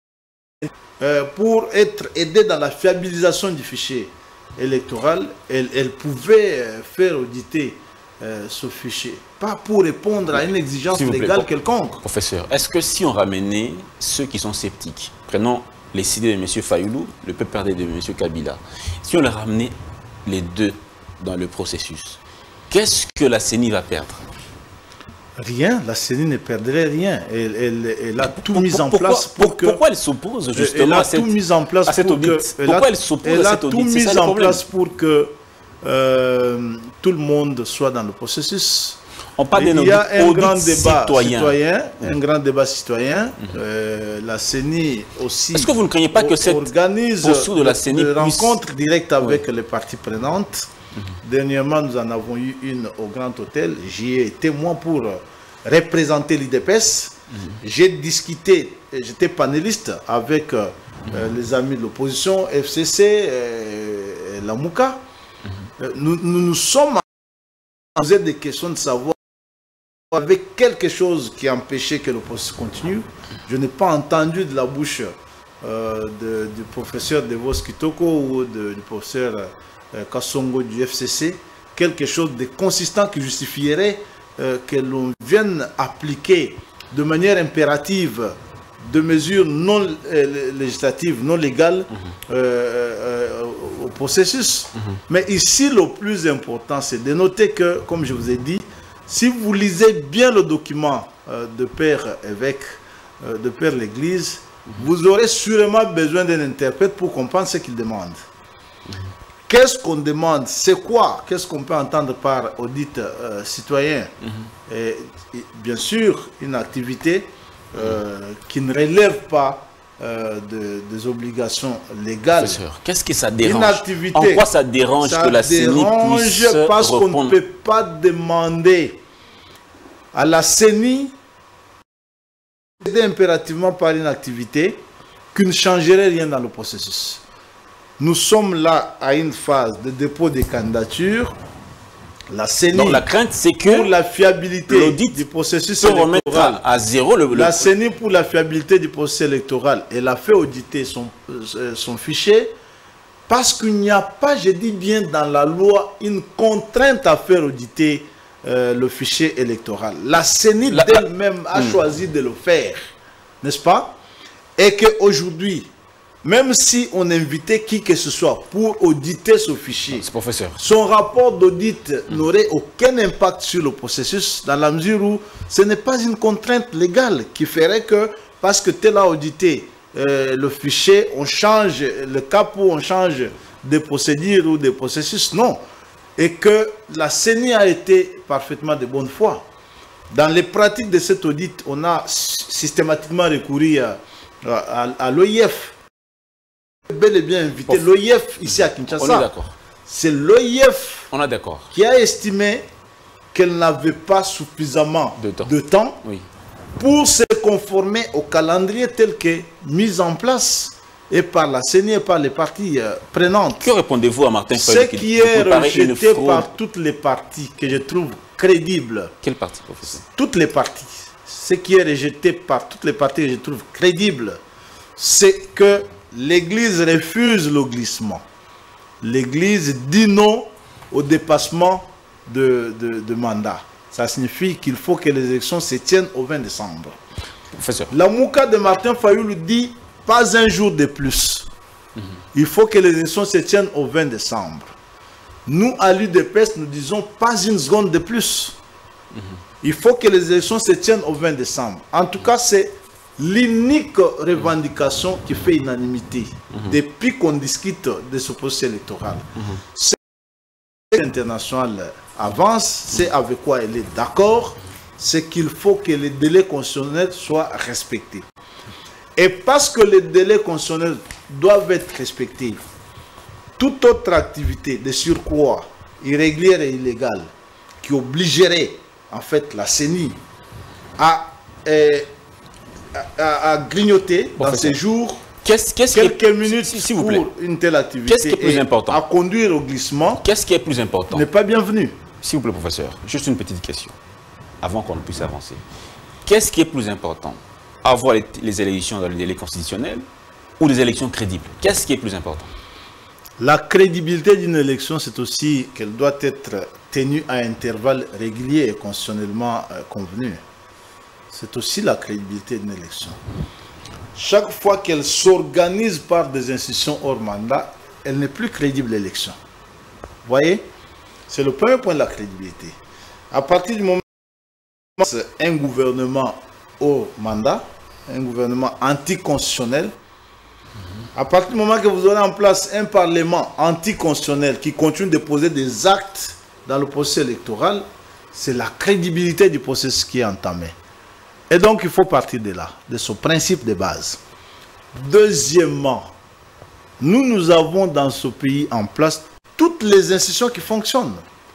Speaker 2: pour être aidée dans la fiabilisation du fichier électoral, elle pouvait faire auditer ce fichier, pas pour répondre à une exigence légale quelconque.
Speaker 1: Professeur, est-ce que si on ramenait ceux qui sont sceptiques, prenons les idées de M. Fayoulou, le PPRD de M. Kabila, si on les ramenait les deux dans le processus, qu'est-ce que la CENI va perdre?
Speaker 2: Rien, la CENI ne perdrait rien. Elle a tout mis en place pour que...
Speaker 1: Pourquoi elle s'oppose justement à cette audit? Pourquoi elle s'oppose à cette audit?
Speaker 2: Elle a tout mis en place pour que tout le monde soit dans le processus.
Speaker 1: On parle d'un
Speaker 2: audit
Speaker 1: citoyen.
Speaker 2: Un grand débat citoyen. La CENI aussi...
Speaker 1: Est-ce que vous ne craignez pas que cette
Speaker 2: posture
Speaker 1: de la CENI
Speaker 2: rencontre directe avec les parties prenantes? Dernièrement, nous en avons eu une au Grand Hôtel. J'y ai été témoin pour représenter l'UDPS. J'ai discuté, j'étais panéliste avec les amis de l'opposition, FCC, la Mouka. Nous sommes posé des questions de savoir avec quelque chose qui empêchait que le processus continue. Je n'ai pas entendu de la bouche du professeur Devos Kitoko ou du professeur Kassongo du FCC quelque chose de consistant qui justifierait que l'on vienne appliquer de manière impérative de mesures non législatives, non légales au au processus. Mais ici, le plus important, c'est de noter que, comme je vous ai dit, si vous lisez bien le document de Père Évêque, de Père l'Église, vous aurez sûrement besoin d'un interprète pour comprendre ce qu'il demande. Qu'est-ce qu'on demande? C'est quoi? Qu'est-ce qu'on peut entendre par audit citoyen? Et bien sûr, une activité qui ne relève pas des obligations légales.
Speaker 1: Qu'est-ce que ça dérange?
Speaker 2: Une activité.
Speaker 1: En quoi ça dérange que la CENI puisse
Speaker 2: parce qu'on
Speaker 1: répondre?
Speaker 2: ne peut pas demander à la CENI d'aider impérativement par une activité qui ne changerait rien dans le processus. Nous sommes là à une phase de dépôt des candidatures. La CENI,
Speaker 1: donc la crainte, c'est que
Speaker 2: pour la fiabilité du processus électoral,
Speaker 1: à zéro
Speaker 2: la CENI, pour la fiabilité du processus électoral, elle a fait auditer son fichier parce qu'il n'y a pas, je dis bien dans la loi, une contrainte à faire auditer le fichier électoral. La CENI d'elle-même a choisi de le faire, n'est-ce pas? Et qu'aujourd'hui, même si on invitait qui que ce soit pour auditer ce fichier,
Speaker 1: professeur,
Speaker 2: son rapport d'audit n'aurait aucun impact sur le processus dans la mesure où ce n'est pas une contrainte légale qui ferait que parce que tel a audité le fichier, on change le cap ou on change des procédures ou des processus. Non. Et que la CENI a été parfaitement de bonne foi. Dans les pratiques de cet audit, on a systématiquement recouru à l'OIF. Bel et bien invité l'OIF ici à Kinshasa.
Speaker 1: On est d'accord.
Speaker 2: C'est l'OIF qui a estimé qu'elle n'avait pas suffisamment de temps pour se conformer au calendrier tel que mis en place et par la CENI et par les parties prenantes.
Speaker 1: Que répondez-vous à Martin
Speaker 2: Ce qui est rejeté par toutes les parties que je trouve crédibles.
Speaker 1: Quelle partie, professeur?
Speaker 2: Toutes les parties. Ce qui est rejeté par toutes les parties que je trouve crédibles, c'est que l'Église refuse le glissement. L'Église dit non au dépassement de mandat. Ça signifie qu'il faut que les élections se tiennent au 20 décembre.
Speaker 1: Professeur.
Speaker 2: La Mouka de Martin Fayoulou dit pas un jour de plus. Il faut que les élections se tiennent au 20 décembre. Nous, à l'UDPS, nous disons pas une seconde de plus. Il faut que les élections se tiennent au 20 décembre. En tout cas, c'est l'unique revendication qui fait unanimité depuis qu'on discute de ce processus électoral. C'est l'international avance, c'est avec quoi elle est d'accord, c'est qu'il faut que les délais constitutionnels soient respectés. Et parce que les délais constitutionnels doivent être respectés, toute autre activité de surcroît irrégulière et illégale qui obligerait en fait la CENI à grignoter dans ces jours quelques minutes s'il vous plaît, pour une telle activité.
Speaker 1: Qu'est-ce qui est plus important? À
Speaker 2: conduire au glissement.
Speaker 1: Qu'est-ce qui est plus important?
Speaker 2: N'est pas bienvenu.
Speaker 1: S'il vous plaît, professeur, juste une petite question avant qu'on puisse avancer. Qu'est-ce qui est plus important? Avoir les élections dans le délai constitutionnel ou des élections crédibles? Qu'est-ce qui est plus important?
Speaker 2: La crédibilité d'une élection, c'est aussi qu'elle doit être tenue à intervalles réguliers et constitutionnellement convenus. C'est aussi la crédibilité d'une élection. Chaque fois qu'elle s'organise par des institutions hors mandat, elle n'est plus crédible, l'élection. Vous voyez? C'est le premier point de la crédibilité. À partir du moment où c'est un gouvernement hors mandat, un gouvernement anticonstitutionnel, à partir du moment que vous aurez en place un parlement anticonstitutionnel qui continue de poser des actes dans le processus électoral, c'est la crédibilité du processus qui est entamé. Et donc, il faut partir de là, de ce principe de base. Deuxièmement, nous avons dans ce pays en place toutes les institutions qui fonctionnent.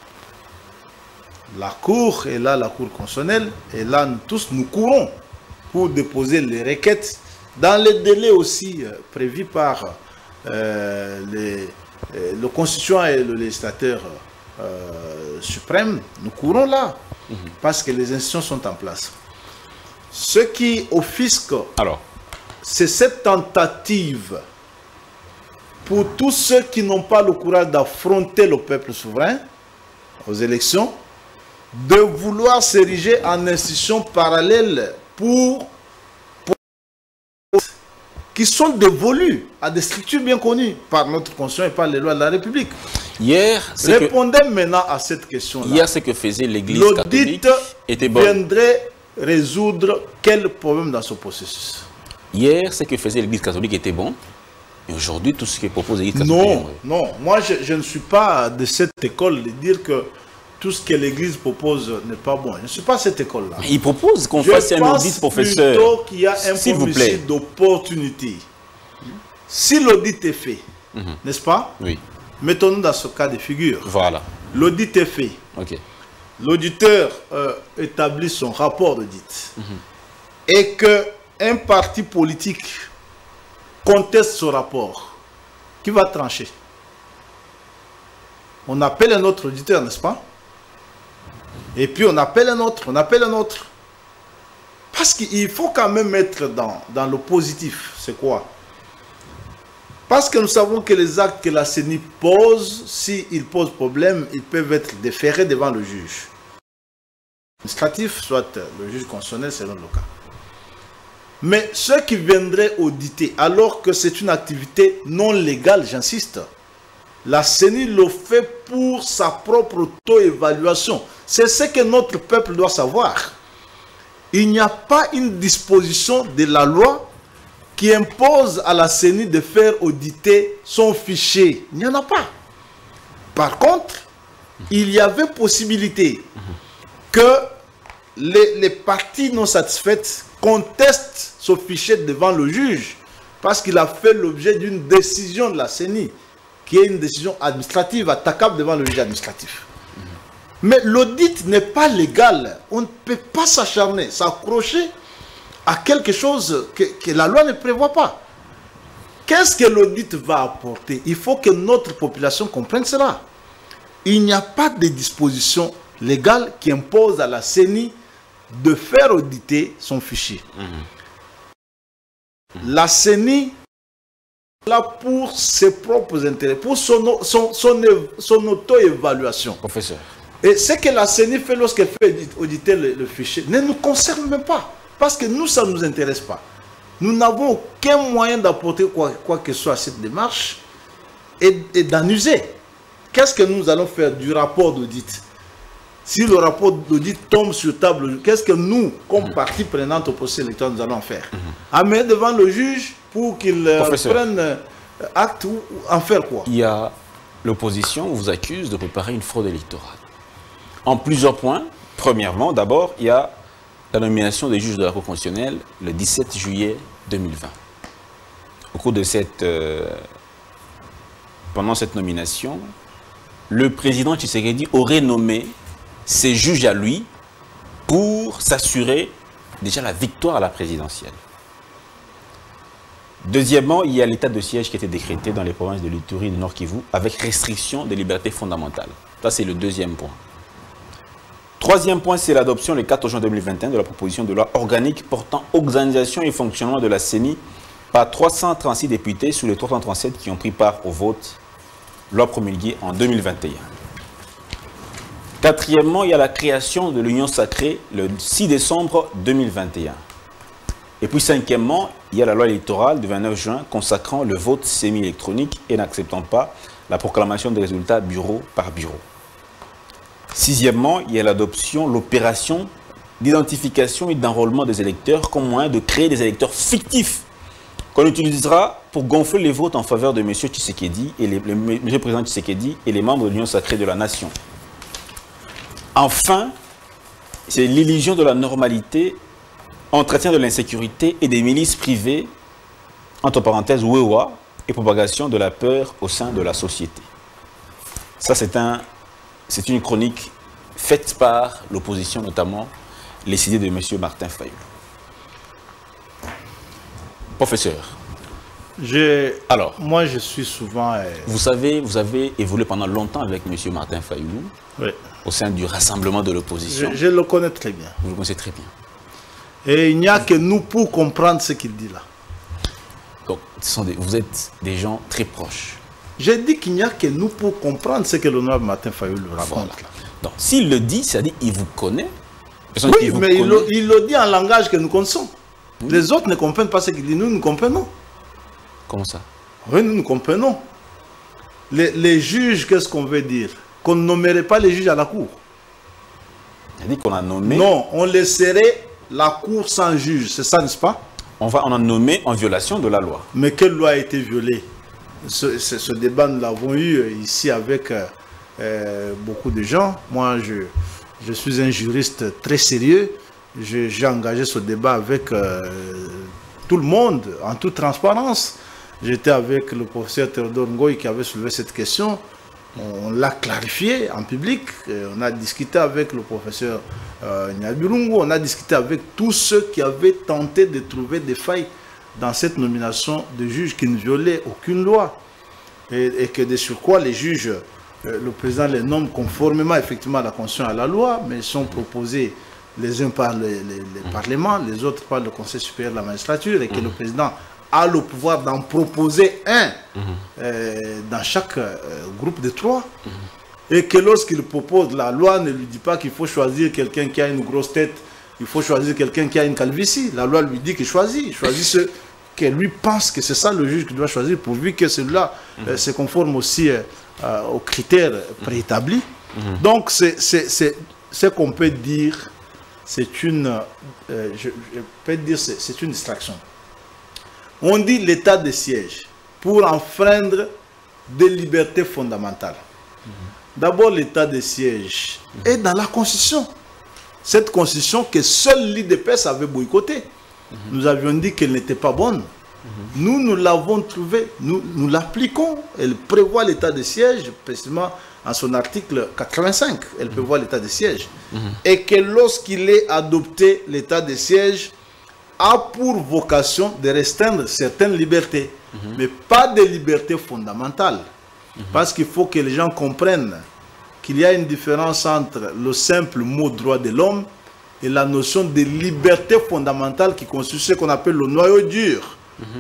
Speaker 2: La Cour est là, la Cour constitutionnelle, et là, nous tous, nous courons pour déposer les requêtes dans les délais aussi prévus par le constituant et le législateur suprême. Nous courons là, parce que les institutions sont en place. Ce qui offusque, c'est cette tentative pour tous ceux qui n'ont pas le courage d'affronter le peuple souverain aux élections, de vouloir s'ériger en institution parallèle pour qui sont dévolus à des structures bien connues par notre Constitution et par les lois de la République. Répondez maintenant à cette question-là.
Speaker 1: Hier, ce que faisait l'Église catholique était bon.
Speaker 2: Viendrait résoudre quel problème dans ce processus?
Speaker 1: Hier, ce que faisait l'Église catholique était bon. Et aujourd'hui, tout ce que propose l'Église catholique...
Speaker 2: Non. Moi, je ne suis pas de cette école de dire que tout ce que l'Église propose n'est pas bon. Je ne suis pas cette école-là.
Speaker 1: Il propose qu'on fasse un audit, professeur.
Speaker 2: Je pense plutôt qu'il y a un problème d'opportunité. Si l'audit est fait, n'est-ce pas?
Speaker 1: Oui.
Speaker 2: Mettons-nous dans ce cas de figure.
Speaker 1: Voilà.
Speaker 2: L'audit est fait.
Speaker 1: Ok.
Speaker 2: L'auditeur établit son rapport d'audit. Et qu'un parti politique conteste ce rapport, qui va trancher? On appelle un autre auditeur, n'est-ce pas? Et puis on appelle un autre, Parce qu'il faut quand même être dans le positif. C'est quoi? Parce que nous savons que les actes que la CENI pose, s'ils posent problème, ils peuvent être déférés devant le juge administratif, soit le juge constitutionnel selon le cas. Mais ceux qui viendraient auditer, alors que c'est une activité non légale, j'insiste, la CENI le fait pour sa propre auto-évaluation. C'est ce que notre peuple doit savoir. Il n'y a pas une disposition de la loi qui impose à la CENI de faire auditer son fichier. Il n'y en a pas. Par contre, il y avait possibilité que les parties non satisfaites contestent ce fichier devant le juge parce qu'il a fait l'objet d'une décision de la CENI, qui est une décision administrative attaquable devant le juge administratif. Mais l'audit n'est pas légal. On ne peut pas s'acharner, s'accrocher à quelque chose que la loi ne prévoit pas. Qu'est-ce que l'audit va apporter? Il faut que notre population comprenne cela. Il n'y a pas de disposition légale qui impose à la CENI de faire auditer son fichier. La CENI est là pour ses propres intérêts, pour son auto-évaluation.
Speaker 1: Professeur.
Speaker 2: Et ce que la CENI fait lorsqu'elle fait auditer le fichier ne nous concerne même pas. Parce que nous, ça ne nous intéresse pas. Nous n'avons aucun moyen d'apporter quoi que ce soit à cette démarche et d'en user. Qu'est-ce que nous allons faire du rapport d'audit? Si le rapport d'audit tombe sur table, qu'est-ce que nous, comme partie prenante au processus électoral, nous allons faire? Amener devant le juge pour qu'il prenne acte ou en faire quoi?
Speaker 1: Il y a l'opposition vous accuse de préparer une fraude électorale. En plusieurs points. Premièrement, d'abord, il y a la nomination des juges de la Cour constitutionnelle le 17 juillet 2020. Au cours de pendant cette nomination, le président Tshisekedi aurait nommé ses juges à lui pour s'assurer déjà la victoire à la présidentielle. Deuxièmement, il y a l'état de siège qui a été décrété dans les provinces de l'Ituri et du Nord Kivu avec restriction des libertés fondamentales. Ça, c'est le deuxième point. Troisième point, c'est l'adoption le 4 juin 2021 de la proposition de loi organique portant organisation et fonctionnement de la CENI par 336 députés sur les 337 qui ont pris part au vote, loi promulguée en 2021. Quatrièmement, il y a la création de l'Union sacrée le 6 décembre 2021. Et puis cinquièmement, il y a la loi électorale du 29 juin consacrant le vote semi-électronique et n'acceptant pas la proclamation des résultats bureau par bureau. Sixièmement, il y a l'adoption, l'opération d'identification et d'enrôlement des électeurs comme moyen de créer des électeurs fictifs qu'on utilisera pour gonfler les votes en faveur de M. Tshisekedi et M. Président Tshisekedi et les membres de l'Union sacrée de la nation. Enfin, c'est l'illusion de la normalité, entretien de l'insécurité et des milices privées, entre parenthèses, WEWA, et propagation de la peur au sein de la société. Ça, c'est une chronique faite par l'opposition, notamment les idées de M. Martin Fayulu. Professeur.
Speaker 2: Alors, moi, je suis souvent...
Speaker 1: Vous savez, vous avez évolué pendant longtemps avec M. Martin Fayulu,
Speaker 2: oui, au
Speaker 1: sein du rassemblement de l'opposition.
Speaker 2: Je le connais très bien.
Speaker 1: Vous le connaissez très bien.
Speaker 2: Et il n'y a que nous pour comprendre ce qu'il dit là.
Speaker 1: Donc, vous êtes des gens très proches.
Speaker 2: J'ai dit qu'il n'y a que nous pour comprendre ce que l'honorable Martin Fayulu raconte. Voilà.
Speaker 1: Donc, s'il le dit, c'est-à-dire qu'il vous connaît.
Speaker 2: Oui, mais il le dit en langage que nous connaissons. Oui. Les autres ne comprennent pas ce qu'il dit, nous comprenons.
Speaker 1: Comment ça?
Speaker 2: Oui, nous comprenons. Les juges, qu'est-ce qu'on veut dire? Qu'on ne nommerait pas les juges à la cour.
Speaker 1: Il dit qu'on a nommé...
Speaker 2: Non, on laisserait la cour sans juge, c'est ça, n'est-ce pas?
Speaker 1: On a nommé en violation de la loi.
Speaker 2: Mais quelle loi a été violée? Ce débat, nous l'avons eu ici avec beaucoup de gens. Moi, je suis un juriste très sérieux. J'ai engagé ce débat avec tout le monde, en toute transparence. J'étais avec le professeur Théodore Ngoï qui avait soulevé cette question. On l'a clarifié en public. On a discuté avec le professeur Nyabirungu. On a discuté avec tous ceux qui avaient tenté de trouver des failles dans cette nomination de juges qui ne violaient aucune loi. Et que de surcroît, les juges, le président les nomme conformément effectivement à la Constitution et à la loi, mais ils sont proposés les uns par les parlements, les autres par le Conseil supérieur de la magistrature, et que le président a le pouvoir d'en proposer un dans chaque groupe de 3. Et que lorsqu'il propose, la loi ne lui dit pas qu'il faut choisir quelqu'un qui a une grosse tête, il faut choisir quelqu'un qui a une calvitie. La loi lui dit qu'il choisit. Il choisit ce que lui pense que c'est ça le juge qui doit choisir, pourvu que celui-là se conforme aussi aux critères préétablis. Donc, c'est ce qu'on peut dire, c'est une, c'est une distraction. On dit l'état de siège pour enfreindre des libertés fondamentales. D'abord, l'état de siège est dans la Constitution. Cette Constitution que seul l'IDPS avait boycottée. Nous avions dit qu'elle n'était pas bonne. Nous l'avons trouvée, nous l'appliquons. Elle prévoit l'état de siège, précisément en son article 85. Elle prévoit l'état de siège. Et que lorsqu'il est adopté, l'état de siège a pour vocation de restreindre certaines libertés, mais pas des libertés fondamentales. Parce qu'il faut que les gens comprennent qu'il y a une différence entre le simple mot droit de l'homme et la notion de liberté fondamentale qui constitue ce qu'on appelle le noyau dur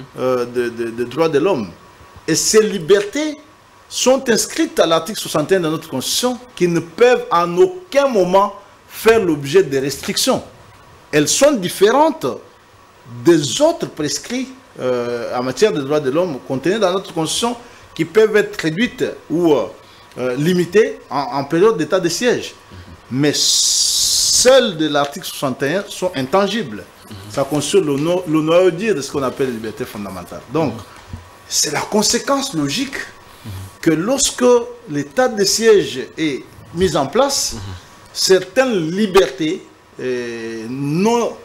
Speaker 2: de droit de l'homme. Et ces libertés sont inscrites à l'article 61 de notre Constitution qui ne peuvent en aucun moment faire l'objet de restrictions. Elles sont différentes des autres prescrits en matière de droits de l'homme contenus dans notre Constitution qui peuvent être réduites ou limitées en période d'état de siège. Mais celles de l'article 61 sont intangibles. Ça constitue le noyau dur de ce qu'on appelle les libertés fondamentales. Donc, c'est la conséquence logique que lorsque l'état de siège est mis en place, certaines libertés non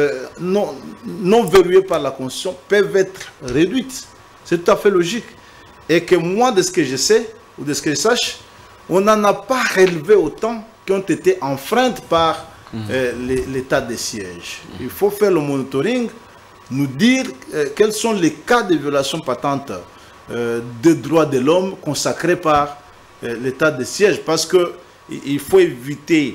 Speaker 2: verrouillées par la Constitution peuvent être réduites. C'est tout à fait logique. Et que moi, de ce que je sais, ou de ce que je sache, on n'en a pas relevé autant qui ont été enfreintes par l'état de siège. Il faut faire le monitoring, nous dire quels sont les cas de violation patente des droits de l'homme consacrés par l'état de siège, parce qu'il faut éviter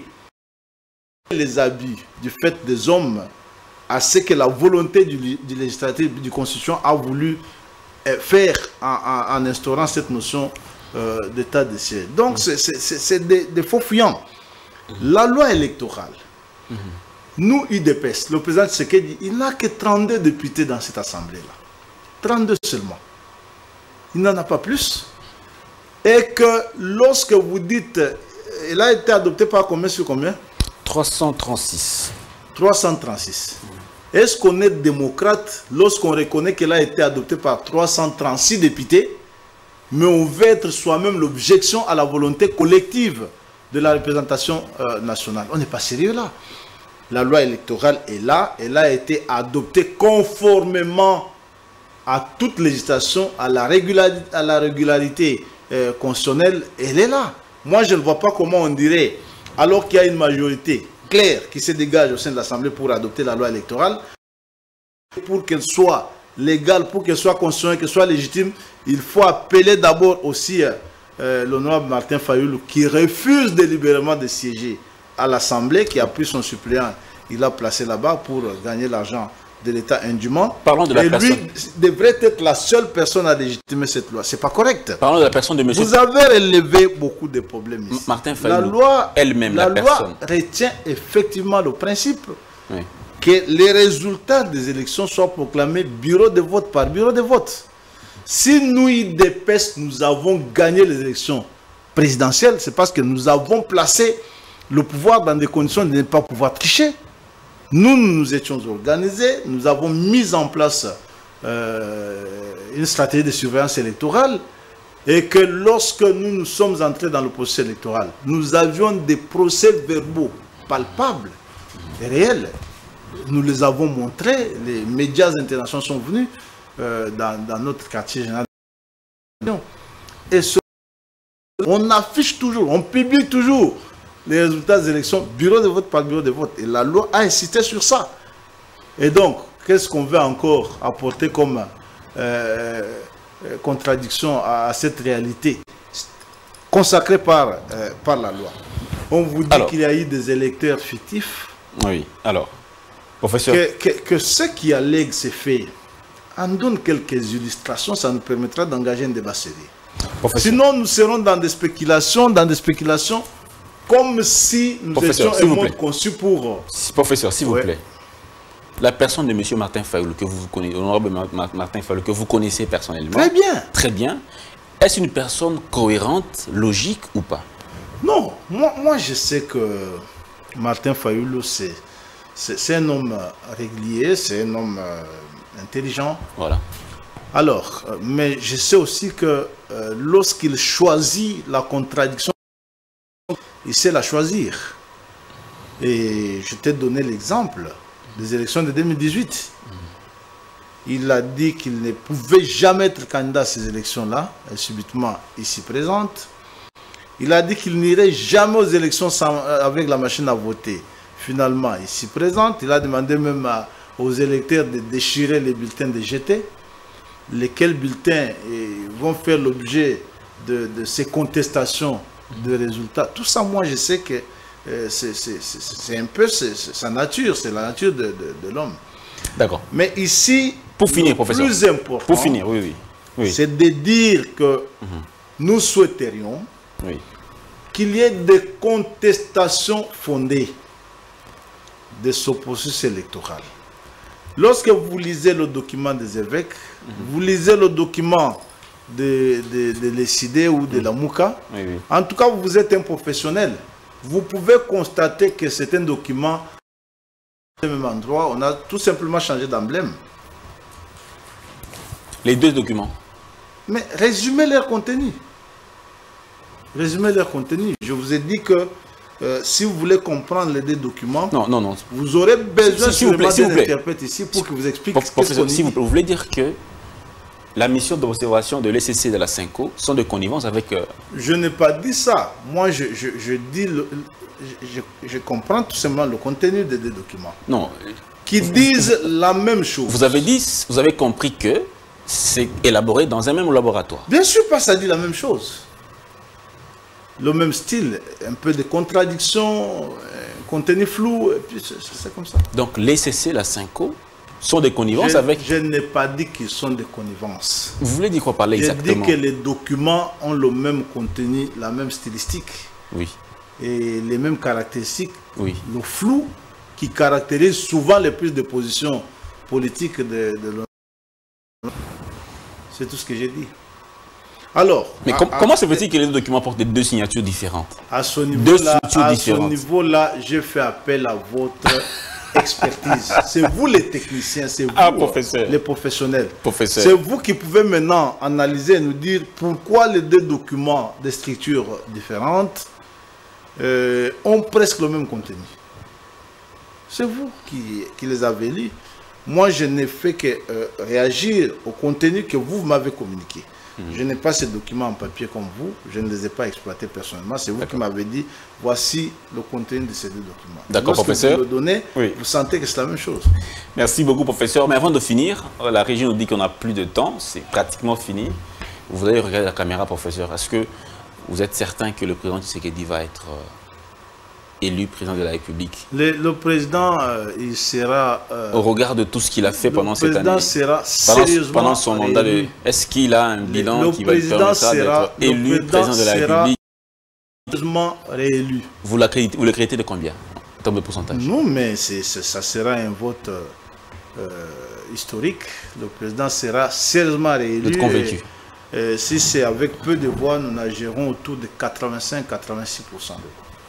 Speaker 2: les abus du fait des hommes à ce que la volonté du législatif, du Constitution a voulu faire en instaurant cette notion d'état de siège. Donc c'est des faux fuyants. La loi électorale, nous, UDPS, le président Tshisekedi, il n'a que 32 députés dans cette assemblée-là. 32 seulement. Il n'en a pas plus. Et que lorsque vous dites, il a été adopté par combien sur combien?
Speaker 1: 336.
Speaker 2: 336. Est-ce qu'on est démocrate lorsqu'on reconnaît qu'elle a été adoptée par 336 députés, mais on veut être soi-même l'objection à la volonté collective de la représentation nationale? On n'est pas sérieux là. La loi électorale est là, elle a été adoptée conformément à toute législation, à la régularité constitutionnelle, elle est là. Moi, je ne vois pas comment on dirait, alors qu'il y a une majorité claire qui se dégage au sein de l'Assemblée pour adopter la loi électorale, pour qu'elle soit légale, pour qu'elle soit constitutionnelle, qu'elle soit légitime, il faut appeler d'abord aussi l'honorable Martin Fayoulou, qui refuse délibérément de siéger à l'Assemblée, qui a pris son suppléant, il l'a placé là-bas pour gagner l'argent de l'État indûment.
Speaker 1: Parlons de la personne.
Speaker 2: Lui devrait être la seule personne à légitimer cette loi. C'est pas correct.
Speaker 1: Parlons de la personne de monsieur.
Speaker 2: Vous avez relevé beaucoup de problèmes ici.
Speaker 1: Martin Fayoulou,
Speaker 2: la loi,
Speaker 1: elle-même,
Speaker 2: la
Speaker 1: la
Speaker 2: loi
Speaker 1: personne.
Speaker 2: retient effectivement le principe que les résultats des élections soient proclamés bureau de vote par bureau de vote. Si nous, IDPS, nous avons gagné les élections présidentielles, c'est parce que nous avons placé le pouvoir dans des conditions de ne pas pouvoir tricher. Nous nous étions organisés, nous avons mis en place une stratégie de surveillance électorale et que lorsque nous sommes entrés dans le processus électoral, nous avions des procès-verbaux palpables et réels. Nous les avons montrés, les médias internationaux sont venus dans notre quartier général. Et on affiche toujours, on publie toujours les résultats des élections, bureau de vote par bureau de vote. Et la loi a insisté sur ça. Et donc, qu'est-ce qu'on veut encore apporter comme contradiction à cette réalité consacrée par la loi? On vous dit qu'il y a eu des électeurs fictifs.
Speaker 1: Oui, alors, professeur.
Speaker 2: Que ceux qui allèguent ces faits en donnent quelques illustrations, ça nous permettra d'engager un débat sérieux. Sinon, nous serons dans des spéculations, comme si nous étions un monde conçu pour...
Speaker 1: Professeur, s'il vous plaît. La personne de M. Martin Fayulu, que vous connaissez, l'honorable Martin Fayulu, que vous connaissez personnellement.
Speaker 2: Très bien.
Speaker 1: Très bien. Est-ce une personne cohérente, logique ou pas?
Speaker 2: Non. Moi, je sais que Martin Fayulu, c'est un homme régulier, c'est un homme intelligent.
Speaker 1: Voilà.
Speaker 2: Alors, mais je sais aussi que lorsqu'il choisit la contradiction, il sait la choisir. Et je t'ai donné l'exemple des élections de 2018. Il a dit qu'il ne pouvait jamais être candidat à ces élections-là, et subitement, il s'y présente. Il a dit qu'il n'irait jamais aux élections avec la machine à voter. Finalement, il s'y présente. Il a demandé même aux électeurs de déchirer les bulletins de GT. Lesquels bulletins vont faire l'objet de ces contestations de résultats. Tout ça, moi, je sais que c'est un peu sa nature, c'est la nature de l'homme.
Speaker 1: D'accord.
Speaker 2: Mais ici,
Speaker 1: pour finir, professeur,
Speaker 2: le plus important,
Speaker 1: pour finir, oui.
Speaker 2: C'est de dire que nous souhaiterions qu'il y ait des contestations fondées de ce processus électoral. Lorsque vous lisez le document des évêques, vous lisez le document de l'ECID ou de la Mouka, en tout cas, vous êtes un professionnel. Vous pouvez constater que c'est un document au même endroit. On a tout simplement changé d'emblème.
Speaker 1: Les deux documents.
Speaker 2: Mais résumez leur contenu. Résumez leur contenu. Je vous ai dit que si vous voulez comprendre les deux documents,
Speaker 1: non.
Speaker 2: vous aurez besoin
Speaker 1: d'un
Speaker 2: interprète ici pour que vous explique ce
Speaker 1: qu'on dit. Vous voulez dire que la mission d'observation de l'ECC de la CENCO sont de connivence avec...
Speaker 2: Je n'ai pas dit ça. Moi, je dis... Je comprends tout simplement le contenu des deux documents.
Speaker 1: Non.
Speaker 2: Qui disent la même chose.
Speaker 1: Vous avez compris que c'est élaboré dans un même laboratoire.
Speaker 2: Bien sûr, pas ça dit la même chose. Le même style, un peu de contradiction, contenu flou, et puis c'est comme ça.
Speaker 1: Donc l'ECC, la CENCO, sont des connivences avec...
Speaker 2: Je n'ai pas dit qu'ils sont des connivences.
Speaker 1: Vous voulez dire quoi par là exactement?
Speaker 2: J'ai dit que les documents ont le même contenu, la même stylistique.
Speaker 1: Oui.
Speaker 2: Et les mêmes caractéristiques.
Speaker 1: Oui.
Speaker 2: Le flou qui caractérise souvent les prises de position politiques de l'ONU. C'est tout ce que j'ai dit. Alors...
Speaker 1: Mais comment se fait-il que les documents portent deux signatures différentes?
Speaker 2: À ce niveau-là, j'ai fait appel à votre... expertise. C'est vous les techniciens, c'est vous les professionnels. C'est vous qui pouvez maintenant analyser et nous dire pourquoi les deux documents de structures différentes ont presque le même contenu. C'est vous qui les avez lus. Moi, je n'ai fait que réagir au contenu que vous m'avez communiqué. Je n'ai pas ces documents en papier comme vous, je ne les ai pas exploités personnellement. C'est vous qui m'avez dit, voici le contenu de ces deux documents.
Speaker 1: D'accord, professeur.
Speaker 2: Vous le donnez, vous sentez que c'est la même chose.
Speaker 1: Merci beaucoup, professeur. Mais avant de finir, la régie nous dit qu'on n'a plus de temps, c'est pratiquement fini. Vous allez regarder la caméra, professeur. Est-ce que vous êtes certain que le président Tshisekedi va être élu président de la République?
Speaker 2: Le président, il sera...
Speaker 1: au regard de tout ce qu'il a fait pendant cette année.
Speaker 2: Le président sera sérieusement
Speaker 1: pendant son mandat, est-ce qu'il a un bilan qui va lui permettre d'être élu président de la République?
Speaker 2: Sérieusement réélu.
Speaker 1: Vous le créditez de combien en termes de pourcentage?
Speaker 2: Non, mais ça sera un vote historique. Le président sera sérieusement réélu.
Speaker 1: Vous êtes convaincu?
Speaker 2: Si c'est avec peu de voix, nous nagerons autour de 85-86% de voix.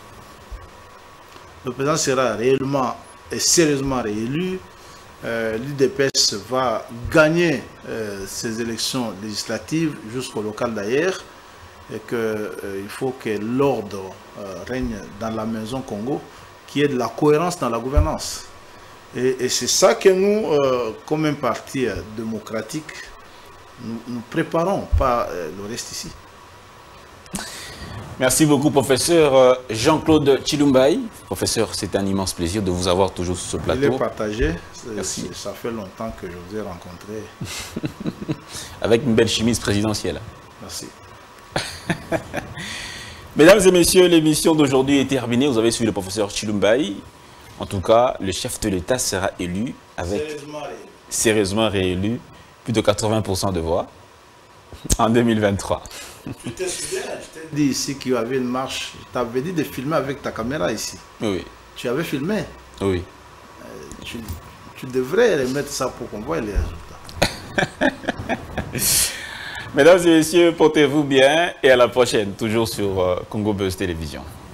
Speaker 2: Le président sera réellement et sérieusement réélu. L'UDPS va gagner ces élections législatives jusqu'au local d'ailleurs, et qu'il faut que l'ordre règne dans la maison Congo, qu'il y ait de la cohérence dans la gouvernance. Et c'est ça que nous, comme un parti démocratique, nous préparons, pas le reste ici.
Speaker 1: Merci beaucoup, professeur Jean-Claude Tshilumbayi. Professeur, c'est un immense plaisir de vous avoir toujours sur ce plateau.
Speaker 2: Il est partagé.
Speaker 1: Merci.
Speaker 2: Ça fait longtemps que je vous ai rencontré.
Speaker 1: Avec une belle chemise présidentielle.
Speaker 2: Merci.
Speaker 1: Mesdames et messieurs, l'émission d'aujourd'hui est terminée. Vous avez suivi le professeur Tshilumbayi. En tout cas, le chef de l'État sera élu avec sérieusement réélu, plus de 80% de voix en 2023.
Speaker 2: Tu t'es souviens, je t'ai dit ici qu'il y avait une marche. Je t'avais dit de filmer avec ta caméra ici.
Speaker 1: Oui.
Speaker 2: Tu avais filmé.
Speaker 1: Oui.
Speaker 2: Tu devrais remettre ça pour qu'on voit les résultats.
Speaker 1: Mesdames et messieurs, portez-vous bien et à la prochaine, toujours sur Congo Buzz Télévision.